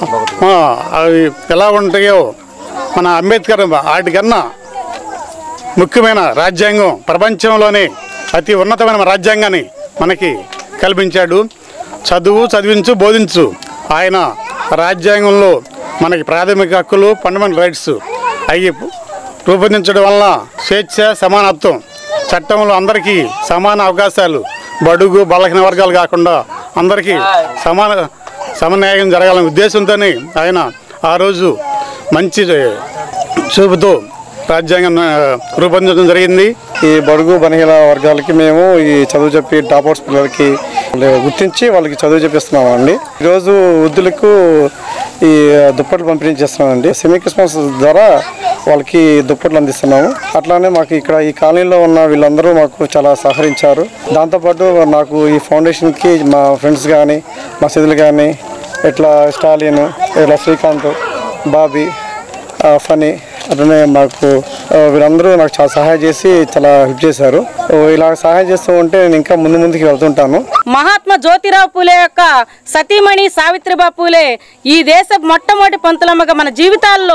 అవి ఎలా ఉంటాయో మన అంబేద్కర్ వాటికన్నా ముఖ్యమైన రాజ్యాంగం, ప్రపంచంలోనే అతి ఉన్నతమైన రాజ్యాంగాన్ని మనకి కల్పించాడు. చదివించు, బోధించు. ఆయన రాజ్యాంగంలో మనకి ప్రాథమిక హక్కులు, ఫండమెంటల్ రైట్స్ అవి రూపొందించడం వల్ల స్వేచ్ఛ, సమానత్వం, చట్టంలో అందరికీ సమాన అవకాశాలు, బడుగు బలహీన వర్గాలు కాకుండా అందరికీ సమన్యాయం జరగాలనే ఉద్దేశంతోనే ఆయన ఆ రోజు మంచి చూపుతూ రాజ్యాంగం రూపొందించడం జరిగింది. ఈ బడుగు బలహీన వర్గాలకి మేము ఈ చదువు చెప్పి టాపర్స్ పిల్లలకి గుర్తించి వాళ్ళకి చదువు చెప్పిస్తున్నాం అండి. ఈరోజు వృద్ధులకు ఈ దుప్పట్లు పంపిణీ చేస్తున్నామండి. సెమీ క్రిస్మస్ ద్వారా వాళ్ళకి దుప్పట్లు అందిస్తున్నాము. అట్లానే మాకు ఇక్కడ ఈ కాలనీలో ఉన్న వీళ్ళందరూ మాకు చాలా సహకరించారు. దాంతోపాటు నాకు ఈ ఫౌండేషన్కి మా ఫ్రెండ్స్ కానీ, మా సిద్ధులు కానీ, ఇట్లా స్టాలిన్, ఇట్లా శ్రీకాంత్, బాబీ, ఫనీ, అట్లనే మాకు వీళ్ళందరూ నాకు చాలా సహాయం చేసి చాలా హెల్ప్ చేశారు. ఇలా సహాయం చేస్తూ ఉంటే నేను ఇంకా ముందుకు వెళ్తుంటాను. మహాత్మా జ్యోతిరావు పూలే యొక్క సతీమణి సావిత్రిబాయి పూలే ఈ దేశ మొట్టమొదటి పంతులమ్మగా మన జీవితాల్లో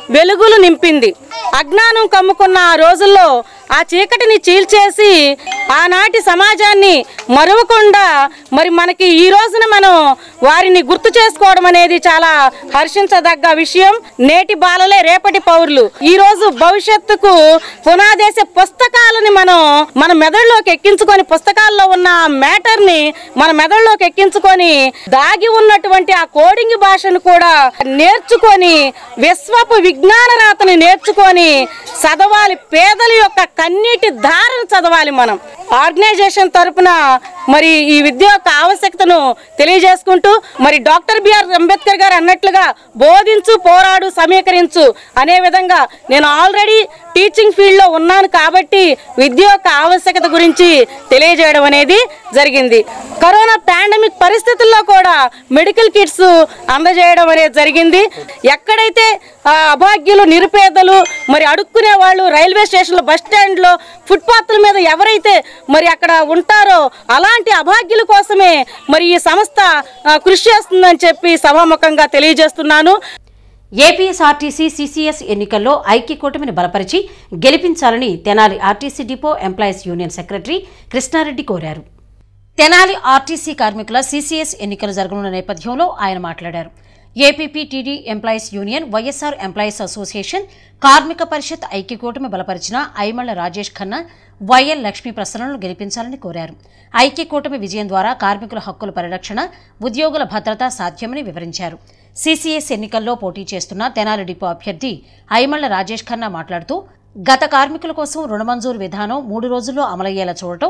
వెలుగులు నింపింది. అజ్ఞానం కమ్ముకున్న ఆ రోజుల్లో ఆ చీకటిని చీల్చేసి ఆనాటి సమాజాన్ని మరువకుండా మరి మనకి ఈ రోజున మనం వారిని గుర్తు చేసుకోవడం అనేది చాలా హర్షించదగ్గ విషయం. నేటి బాలలే రేపటి పౌరులు. ఈ రోజు భవిష్యత్తుకు పునాదేసే పుస్తకాలని మనం మన మెదడులోకి ఎక్కించుకొని, పుస్తకాల్లో ఉన్న మ్యాటర్ ని మన మెదడులోకి ఎక్కించుకొని, దాగి ఉన్నటువంటి ఆ కోడింగ్ భాషను కూడా నేర్చుకొని, విశ్వపు విజ్ఞాన రాతని నేర్చుకొని చదవాలి. పేదల యొక్క కన్నీటి ధారను చదవాలి. మనం ఆర్గనైజేషన్ తరపున మరి ఈ విద్య యొక్క ఆవశ్యకతను తెలియజేసుకుంటూ, మరి డాక్టర్ బిఆర్ అంబేద్కర్ గారు అన్నట్లుగా బోధించు, పోరాడు, సమీకరించు అనే విధంగా నేను ఆల్రెడీ టీచింగ్ ఫీల్డ్లో ఉన్నాను కాబట్టి విద్య యొక్క ఆవశ్యకత గురించి తెలియజేయడం అనేది జరిగింది. కరోనా పాండమిక్ పరిస్థితుల్లో కూడా మెడికల్ కిట్స్ అందజేయడం అనేది జరిగింది. ఎక్కడైతే అభాగ్యులు, నిరుపేదలు, మరి అడుక్కునే వాళ్ళు రైల్వే స్టేషన్లో, బస్ స్టాండ్లో, ఫుట్పాత్ల మీద ఎవరైతే మరి అక్కడ ఉంటారో అలాంటి అభాగ్యుల కోసమే మరి ఈ సంస్థ కృషి చేస్తుందని చెప్పి సభాముఖంగా తెలియజేస్తున్నాను. ఏపీఎస్ఆర్టీసీ సీసీఎస్ ఎన్నికల్లో ఐక్య కూటమిని బలపరిచి గెలిపించాలని Tenali RTC depot employees union secretary Krishnareddy కోరారు. తెనాలి ఆర్టీసీ కార్మికుల సీసీఎస్ ఎన్నికలు జరగనున్న నేపథ్యంలో ఆయన మాట్లాడారు. APPTD employees union, YSR employees association, కార్మిక పరిషత్ ఐక్య కూటమి బలపరిచిన ఐమళ్ల రాజేష్ ఖన్నా, వైఎల్ లక్ష్మీ ప్రసన్నలను గెలిపించాలని కోరారు. ఐక్య కూటమి విజయం ద్వారా కార్మికుల హక్కుల పరిరక్షణ, ఉద్యోగుల భద్రత సాధ్యమని వివరించారు. సీసీఎస్ ఎన్నికల్లో పోటీ చేస్తున్న తెనాలి డిపో అభ్యర్థి ఐమళ్ల రాజేష్ ఖన్నా మాట్లాడుతూ, గత కార్మికుల కోసం రుణమంజూరు విధానం 3 రోజుల్లో అమలయ్యేలా చూడటం,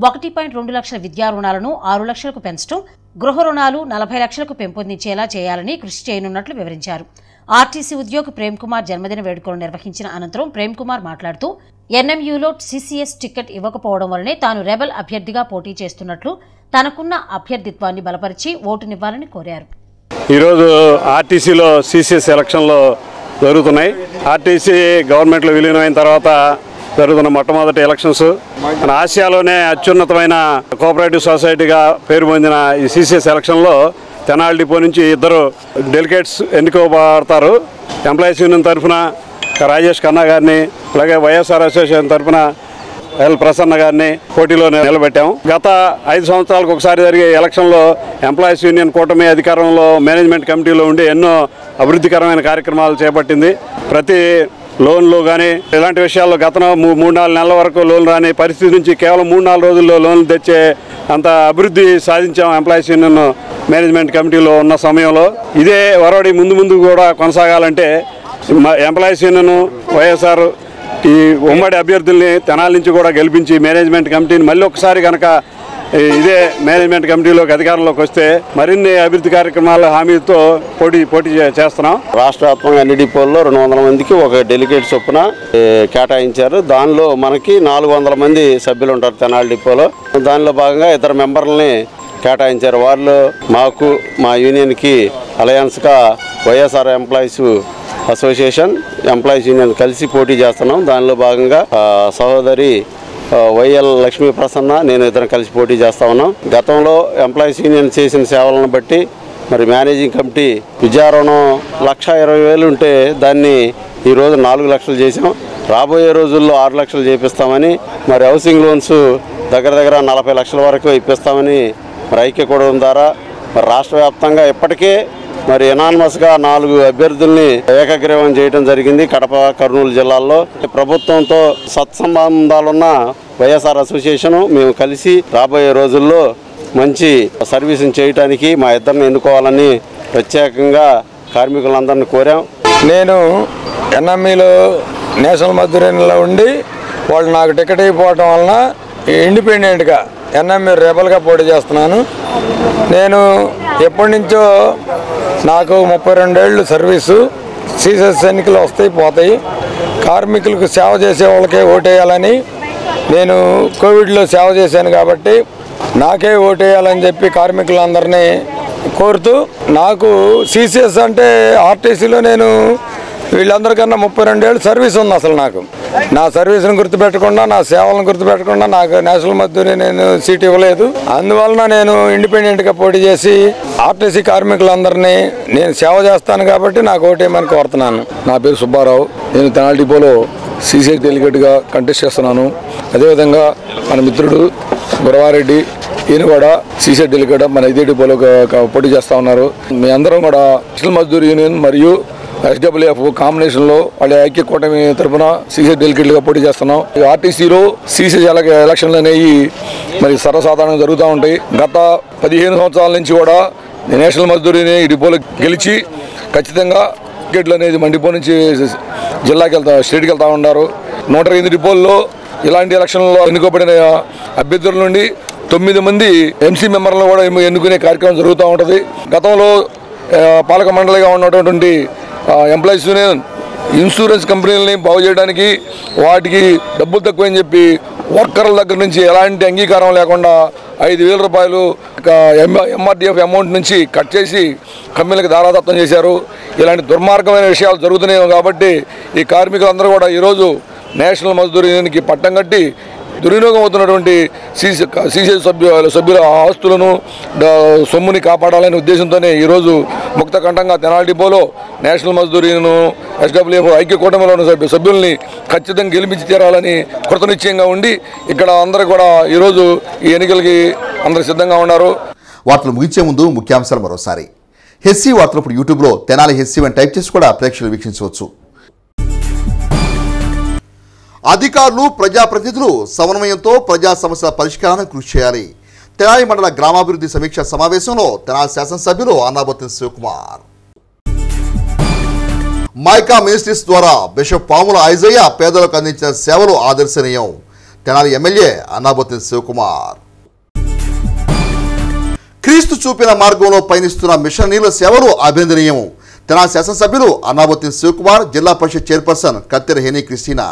1.2 లక్షల విద్యా రుణాలను 6 లక్షలకు పెంచడం, గృహ రుణాలు 40 లక్షలకు పెంపొందించేలా చేయాలని కృషి చేయనున్నట్లు వివరించారు. ఆర్టీసీ ఉద్యోగి ప్రేమ్ కుమార్ జన్మదిన వేడుకలు నిర్వహించిన అనంతరం ప్రేమ్ కుమార్ మాట్లాడుతూ, ఎన్ఎంయూలో సీసీఎస్ టికెట్ ఇవ్వకపోవడం వల్లనే తాను రెబల్ అభ్యర్థిగా పోటీ చేస్తున్నట్లు, తనకున్న అభ్యర్థిత్వాన్ని బలపరిచి ఓటునివ్వాలని కోరారు. ఈరోజు ఆర్టీసీలో సీసీఎస్ ఎలక్షన్లో జరుగుతున్నాయి. ఆర్టీసీ గవర్నమెంట్లో విలీనమైన తర్వాత జరుగుతున్న మొట్టమొదటి ఎలక్షన్స్. మన ఆసియాలోనే అత్యున్నతమైన కోఆపరేటివ్ సొసైటీగా పేరు పొందిన ఈ సీసీఎస్ ఎలక్షన్లో తెనాలి డిపో నుంచి 2 డెలిగేట్స్ ఎన్నుకోబడతారు. ఎంప్లాయీస్ యూనియన్ తరఫున రాజేష్ ఖన్నా గారిని, అలాగే వైఎస్ఆర్ అసోసియేషన్ తరఫున ఎల్ ప్రసన్న గారిని పోటీలో నిలబెట్టాము. గత 5 సంవత్సరాలకు ఒకసారి జరిగే ఎలక్షన్లో ఎంప్లాయీస్ యూనియన్ కూటమి అధికారంలో మేనేజ్మెంట్ కమిటీలో ఉండి ఎన్నో అభివృద్ధికరమైన కార్యక్రమాలు చేపట్టింది. ప్రతి లోన్లు కానీ ఇలాంటి విషయాల్లో గతంలో 3-4 నెలల వరకు లోన్ రాని పరిస్థితి నుంచి కేవలం 3-4 రోజుల్లో లోన్లు తెచ్చే అంత అభివృద్ధి సాధించాం ఎంప్లాయీస్ యూనియన్ మేనేజ్మెంట్ కమిటీలో ఉన్న సమయంలో. ఇదే వరవడి ముందు కూడా కొనసాగాలంటే ఎంప్లాయీస్ యూనియన్, వైఎస్ఆర్ ఈ ఉమ్మడి అభ్యర్థుల్ని తెనాలి నుంచి కూడా గెలిపించి మేనేజ్మెంట్ కమిటీని మళ్ళీ ఒకసారి కనుక ఇదే మేనేజ్మెంట్ కమిటీలోకి అధికారంలోకి వస్తే మరిన్ని అభివృద్ధి కార్యక్రమాల హామీతో పోటీ చేస్తున్నాం. రాష్ట్ర వ్యాప్తంగా అన్ని డిపోల్లో 200 మందికి ఒక డెలిగేట్ చొప్పున కేటాయించారు. దానిలో మనకి 400 మంది సభ్యులు ఉంటారు తెనాలి డిపోలో. దానిలో భాగంగా 2 మెంబర్లని కేటాయించారు. వాళ్ళు మాకు, మా యూనియన్కి అలయన్స్గా YSR employees association, employees union కలిసి పోటీ చేస్తున్నాం. దానిలో భాగంగా సహోదరి వైఎల్ లక్ష్మీ ప్రసన్న, నేను 2 కలిసి పోటీ చేస్తా ఉన్నాం. గతంలో ఎంప్లాయీస్ యూనియన్ చేసిన సేవలను బట్టి మరి మేనేజింగ్ కమిటీ విద్యా రుణం 1,20,000 ఉంటే దాన్ని ఈరోజు 4 లక్షలు చేసాం. రాబోయే రోజుల్లో 6 లక్షలు చేపిస్తామని, మరి హౌసింగ్ లోన్స్ దగ్గర 40 లక్షల వరకు ఇప్పిస్తామని మరి ఐక్య కూటమి ద్వారా మరి రాష్ట్ర వ్యాప్తంగా ఇప్పటికే మరి ఎనానమస్గా 4 అభ్యర్థుల్ని ఏకగ్రీవం చేయడం జరిగింది. కడప, కర్నూలు జిల్లాల్లో ప్రభుత్వంతో సత్సంబంధాలున్న వైఎస్ఆర్ అసోసియేషన్ మేము కలిసి రాబోయే రోజుల్లో మంచి సర్వీసును చేయడానికి మా ఇద్దరిని ఎన్నుకోవాలని ప్రత్యేకంగా కార్మికులందరినీ కోరాం. నేను ఎన్ఎంఈలో నేషనల్ మధ్యరేణిలో ఉండి వాళ్ళు నాకు టికెట్ అయిపోవడం వలన ఇండిపెండెంట్గా ఎన్ఎంఈ రెబల్గా పోటీ చేస్తున్నాను. నేను ఎప్పటి నుంచో నాకు 32 ఏళ్ళు సర్వీసు. సీసీఎస్ ఎన్నికలు వస్తాయి పోతాయి. కార్మికులకు సేవ చేసే వాళ్ళకే ఓటేయాలని, నేను కోవిడ్లో సేవ చేశాను కాబట్టి నాకే ఓటేయాలని చెప్పి కార్మికులందరినీ కోరుతూ, నాకు సీసీఎస్ అంటే ఆర్టీసీలో నేను వీళ్ళందరికన్నా 32 ఏళ్ళు సర్వీస్ ఉంది అసలు నాకు. నా సర్వీస్ను గుర్తుపెట్టకుండా, నా సేవలను గుర్తుపెట్టకుండా నాకు నేషనల్ మద్దతు నేను సీట్ ఇవ్వలేదు. అందువలన నేను ఇండిపెండెంట్గా పోటీ చేసి ఆర్టీసీ కార్మికులందరినీ నేను సేవ చేస్తాను కాబట్టి నాకు ఓటేయమని కోరుతున్నాను. నా పేరు సుబ్బారావు. నేను తెనాలి డిపోలో సీసీ డెలిగేట్గా కంటెస్ట్ చేస్తున్నాను. అదేవిధంగా మన మిత్రుడు గురవారెడ్డి ఈయన కూడా సీసీ డెలిగేట్ మన ఇదే డిపోలో పోటీ చేస్తూ ఉన్నారు. మీ అందరం కూడా నేషనల్ మజ్దూర్ యూనియన్ మరియు ఎస్డబ్ల్యూఎఫ్ కాంబినేషన్లో వాళ్ళ ఐక్య కూటమి తరఫున సీసీ డెలిగేట్లుగా పోటీ చేస్తున్నాం. ఆర్టీసీలో సీసీ ఎలక్షన్లు అనేవి మరి సర్వసాధారణంగా జరుగుతూ ఉంటాయి. గత 15 సంవత్సరాల నుంచి కూడా నేషనల్ మజ్దూర్ యూనియన్ ఈ డిపోలో గెలిచి ఖచ్చితంగా టికెట్లు అనేది మన డిపో నుంచి జిల్లాకి స్టేట్కి వెళ్తూ ఉన్నారు. 108 డిపోల్లో ఇలాంటి ఎలక్షన్లో ఎన్నుకోబడిన అభ్యర్థుల నుండి 9 మంది ఎంసీ మెంబర్లను కూడా ఎన్నుకునే కార్యక్రమం జరుగుతూ ఉంటుంది. గతంలో పాలక మండలిగా ఉన్నటువంటి ఎంప్లాయీస్ యూనియన్ ఇన్సూరెన్స్ కంపెనీలని బాగు చేయడానికి వాటికి డబ్బులు తక్కువని చెప్పి వర్కర్ల దగ్గర నుంచి ఎలాంటి అంగీకారం లేకుండా 5,000 రూపాయలు ఎంఆర్డీఎఫ్ అమౌంట్ నుంచి కట్ చేసి కంపెనీలకు దారాదత్తం చేశారు. ఇలాంటి దుర్మార్గమైన విషయాలు జరుగుతున్నాయి కాబట్టి ఈ కార్మికులందరూ కూడా ఈరోజు నేషనల్ మజ్దూర్ యూనియన్కి పట్టం కట్టి దుర్వినియోగం అవుతున్నటువంటి సీసీ సభ్యుల ఆస్తులను సొమ్ముని కాపాడాలనే ఉద్దేశంతోనే ఈరోజు ముక్తకంఠంగా తెనాలి డిపోలో నేషనల్ మజ్దూర్ యూనియన్ ఎస్డబ్ల్యూఎఫ్ ఐక్య కూటమిలో ఉన్న సభ్యుల్ని ఖచ్చితంగా గెలిపించి తీరాలని కృతనిశ్చయంగా ఉండి ఇక్కడ అందరూ కూడా ఈరోజు ఈ ఎన్నికలకి అందరూ సిద్ధంగా ఉన్నారు. వార్తలు ముగించే ముందు ముఖ్యాంశాలు మరోసారి. హెస్సీ వార్తలు ఇప్పుడు యూట్యూబ్లో తెనాలి హెస్సీ అని టైప్ చేసి కూడా ప్రేక్షకులు వీక్షించవచ్చు. అధికారులు ప్రజాప్రతినిధులు సమన్వయంతో ప్రజా సమస్యల పరిష్కారానికి కృషి చేయాలి. తెనాలి మండల గ్రామాభివృద్ధి సమీక్ష సమావేశంలో తెనాలి శాసనసభ్యులు అన్నాబత్తిన శివకుమార్. మైకా మినిస్ట్రీస్ ద్వారా బిషప్ పాముల ఐజయ్య పేదలకు అందించిన సేవలు ఆదర్శనీయం. తెనాలి ఎమ్మెల్యే అన్నాబత్తిన శివకుమార్. క్రీస్తు చూపిన మార్గంలో పయనిస్తున్న మిషనరీల సేవలు అభినందనీయం. తెనాలి శాసనసభ్యులు అన్నాబత్తిన శివకుమార్, జిల్లా పరిషత్ చైర్పర్సన్ కత్తెర హేని క్రిస్టినా.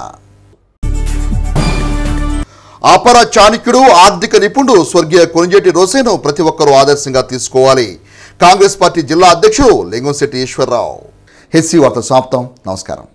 అపర చాణక్యుడు, ఆర్థిక నిపుణుడు స్వర్గీయ కొనిజేటి రోసేను ప్రతి ఒక్కరూ ఆదర్శంగా తీసుకోవాలి. కాంగ్రెస్ పార్టీ జిల్లా అధ్యక్షుడు లింగంశెట్టి ఈశ్వర్రావు. హెస్సీ వార్త సమాప్తం. నమస్కారం.